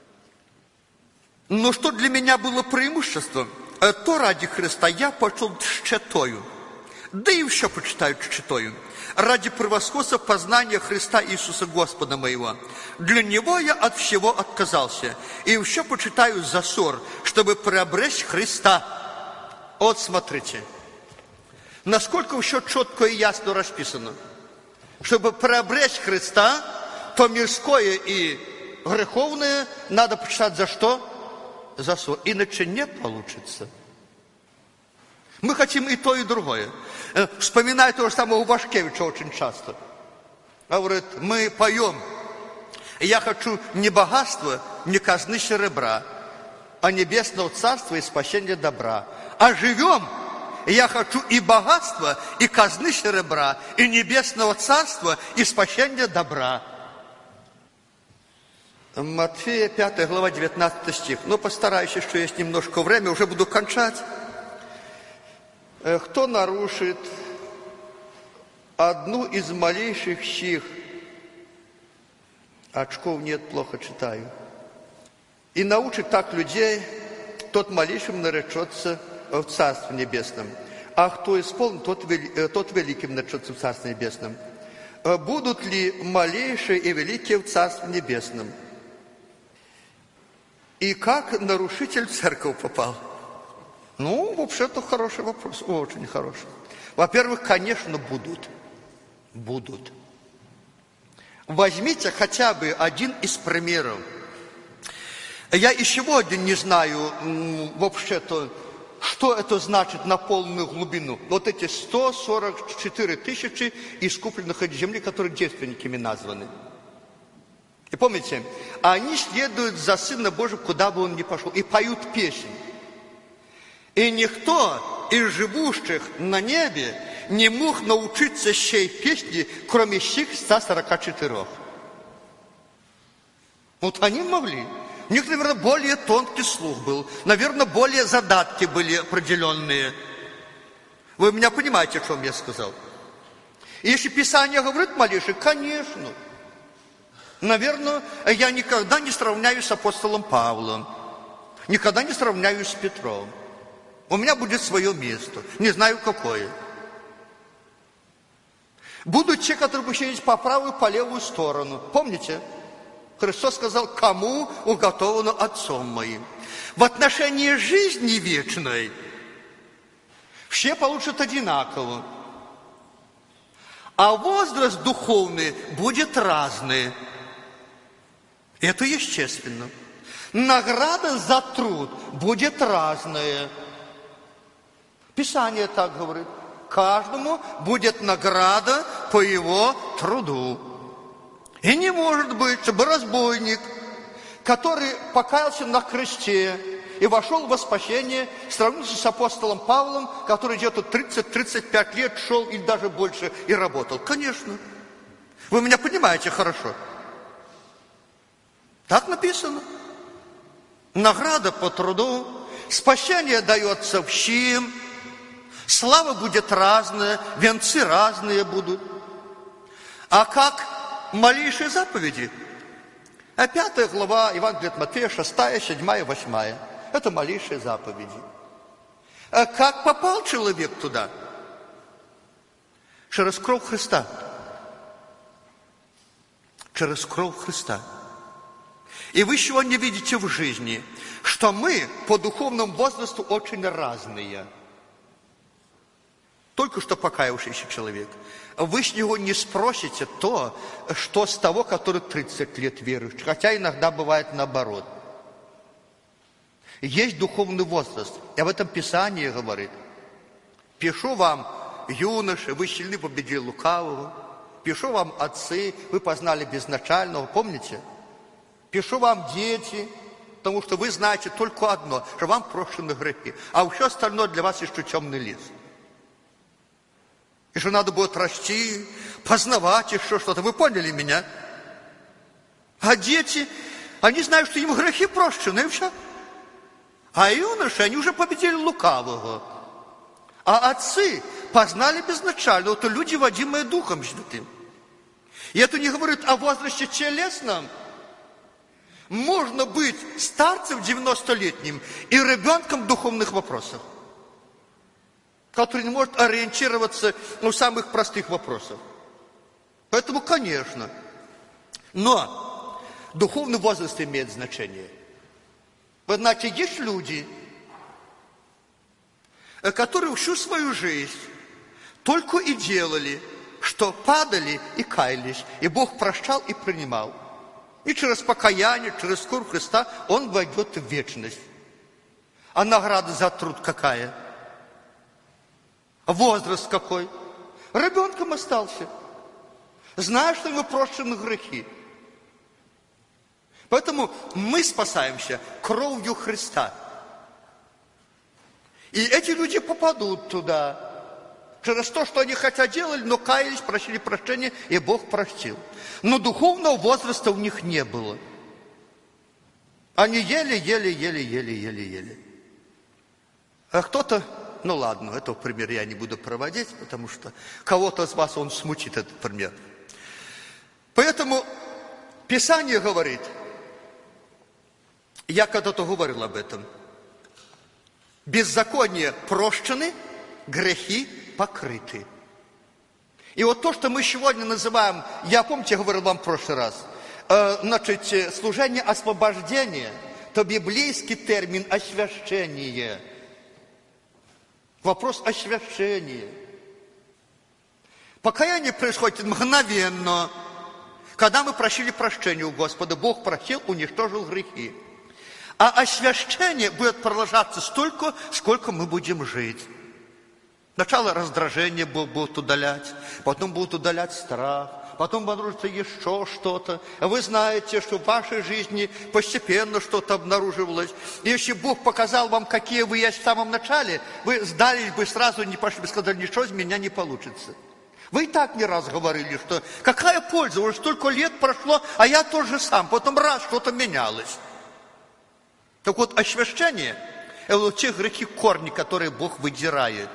Speaker 1: Но что для меня было преимуществом, то ради Христа я пошел тщетою, да и еще почитаю тщетою, ради превосходства познания Христа Иисуса Господа моего. Для Него я от всего отказался, и еще почитаю за ссор, чтобы приобрести Христа. Вот смотрите, насколько еще четко и ясно расписано. Чтобы приобрести Христа, то мирское и греховное надо почитать за что? За ссор. Иначе не получится. Мы хотим и то, и другое. Вспоминаю того же самого Вашкевича очень часто. Он говорит, мы поем, я хочу не богатства, не казны серебра, а небесного царства и спасения добра. А живем, я хочу и богатства, и казны серебра, и небесного царства, и спасения добра. Матфея, пятая глава, девятнадцатый стих. Но постараюсь, что есть немножко времени, уже буду кончать. Кто нарушит одну из малейших сих, очков нет, плохо читаю, и научит так людей, тот малейшим наречется в Царстве Небесном. А кто исполнит, тот, вели, тот великим наречется в Царстве Небесном. Будут ли малейшие и великие в Царстве Небесном? И как нарушитель в церковь попал? Ну, вообще-то хороший вопрос, очень хороший. Во-первых, конечно, будут. Будут. Возьмите хотя бы один из примеров. Я и сегодня не знаю, вообще-то, что это значит на полную глубину. Вот эти сто сорок четыре тысячи искупленных от земли, которые девственниками названы. И помните, они следуют за Сына Божьим, куда бы он ни пошел, и поют песни. И никто из живущих на небе не мог научиться сей песни, кроме сих ста сорока четырёх. Вот они могли. У них, наверное, более тонкий слух был. Наверное, более задатки были определенные. Вы меня понимаете, о чем я сказал? И если Писание говорит малейшее, конечно. Наверное, я никогда не сравняюсь с апостолом Павлом. Никогда не сравняюсь с Петром. У меня будет свое место. Не знаю, какое. Будут те, которые будут сидеть по правую, по левую сторону. Помните? Христос сказал, кому уготовано Отцом моим. В отношении жизни вечной все получат одинаково. А возраст духовный будет разный. Это естественно. Награда за труд будет разная. Писание так говорит. Каждому будет награда по его труду. И не может быть, чтобы разбойник, который покаялся на кресте и вошел во спасение, сравнился с апостолом Павлом, который где-то тридцать-тридцать пять лет шел или даже больше и работал. Конечно. Вы меня понимаете хорошо. Так написано. Награда по труду, спасение дается всем, слава будет разная, венцы разные будут. А как малейшие заповеди? А пятая глава Евангелия от Матфея, шестая, седьмая, восьмая. Это малейшие заповеди. А как попал человек туда? Через кровь Христа. через кровь Христа. И вы сегодня видите в жизни, что мы по духовному возрасту очень разные. Только что покаявшийся человек. Вы с него не спросите то, что с того, который тридцать лет верующий. Хотя иногда бывает наоборот. Есть духовный возраст. И об этом Писание говорит. Пишу вам, юноши, вы сильны победили лукавого. Пишу вам, отцы, вы познали безначального. Помните? Пишу вам, дети, потому что вы знаете только одно, что вам прощены грехи. А все остальное для вас еще темный лес. И что надо будет расти, познавать еще что-то. Вы поняли меня? А дети, они знают, что им грехи прощены, и все. А юноши, они уже победили лукавого. А отцы познали безначального, то люди, водимые Духом Святым. И это не говорит о возрасте телесном. Можно быть старцем девяностолетним и ребенком в духовных вопросах, который не может ориентироваться в самых простых вопросах. Поэтому, конечно. Но духовный возраст имеет значение. Вы знаете, есть люди, которые всю свою жизнь только и делали, что падали и каялись, и Бог прощал и принимал. И через покаяние, через кровь Христа он войдет в вечность. А награда за труд какая? Возраст какой? Ребенком остался. Зная, что ему прощены грехи. Поэтому мы спасаемся кровью Христа. И эти люди попадут туда. Через то, что они хотя делали, но каялись, просили прощения, и Бог простил. Но духовного возраста у них не было. Они ели, ели, ели, ели, ели, ели. А кто-то, ну ладно, этого пример я не буду проводить, потому что кого-то из вас он смутит, этот пример. Поэтому Писание говорит, я когда-то говорил об этом, беззаконие прощены, грехи покрыты. И вот то, что мы сегодня называем, я, помните, я говорил вам в прошлый раз, э, значит, служение освобождения, то библейский термин освящение. Вопрос освящения. Покаяние происходит мгновенно, когда мы просили прощения у Господа, Бог простил, уничтожил грехи. А освящение будет продолжаться столько, сколько мы будем жить. Сначала раздражение Бог будет удалять, потом будет удалять страх, потом обнаружится еще что-то. Вы знаете, что в вашей жизни постепенно что-то обнаруживалось. И если Бог показал вам, какие вы есть в самом начале, вы сдались бы сразу, не пошли бы, сказали, ничего из меня не получится. Вы и так не раз говорили, что какая польза, уже столько лет прошло, а я тот же сам, потом раз что-то менялось. Так вот, освящение – это вот те грехи корни, которые Бог выдирает.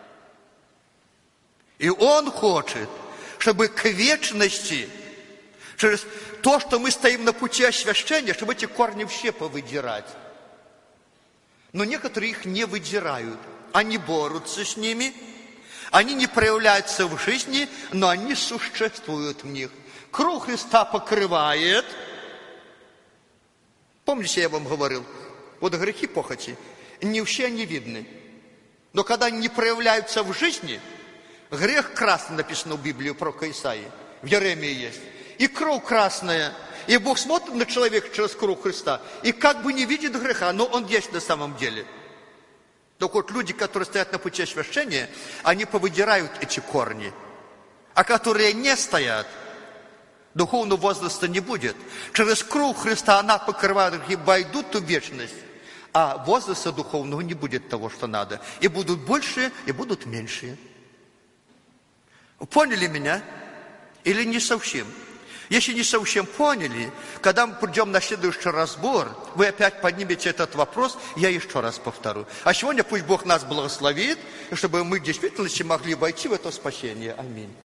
Speaker 1: И Он хочет, чтобы к вечности, через то, что мы стоим на пути освящения, чтобы эти корни все повыдирать. Но некоторые их не выдирают. Они борются с ними, они не проявляются в жизни, но они существуют в них. Кровь Христа покрывает. Помните, я вам говорил, вот грехи похоти, не все они видны. Но когда они не проявляются в жизни, грех красный написано в Библии, пророка Исаии, в Еремии есть. И кровь красная. И Бог смотрит на человека через кровь Христа, и как бы не видит греха, но он есть на самом деле. Так вот, люди, которые стоят на пути освящения, они повыдирают эти корни. А которые не стоят, духовного возраста не будет. Через кровь Христа она покрывает грехи, войдут в вечность. А возраста духовного не будет того, что надо. И будут больше, и будут меньше. Поняли меня? Или не совсем? Если не совсем поняли, когда мы придем на следующий разбор, вы опять поднимете этот вопрос, я еще раз повторю. А сегодня пусть Бог нас благословит, чтобы мы в действительности могли войти в это спасение. Аминь.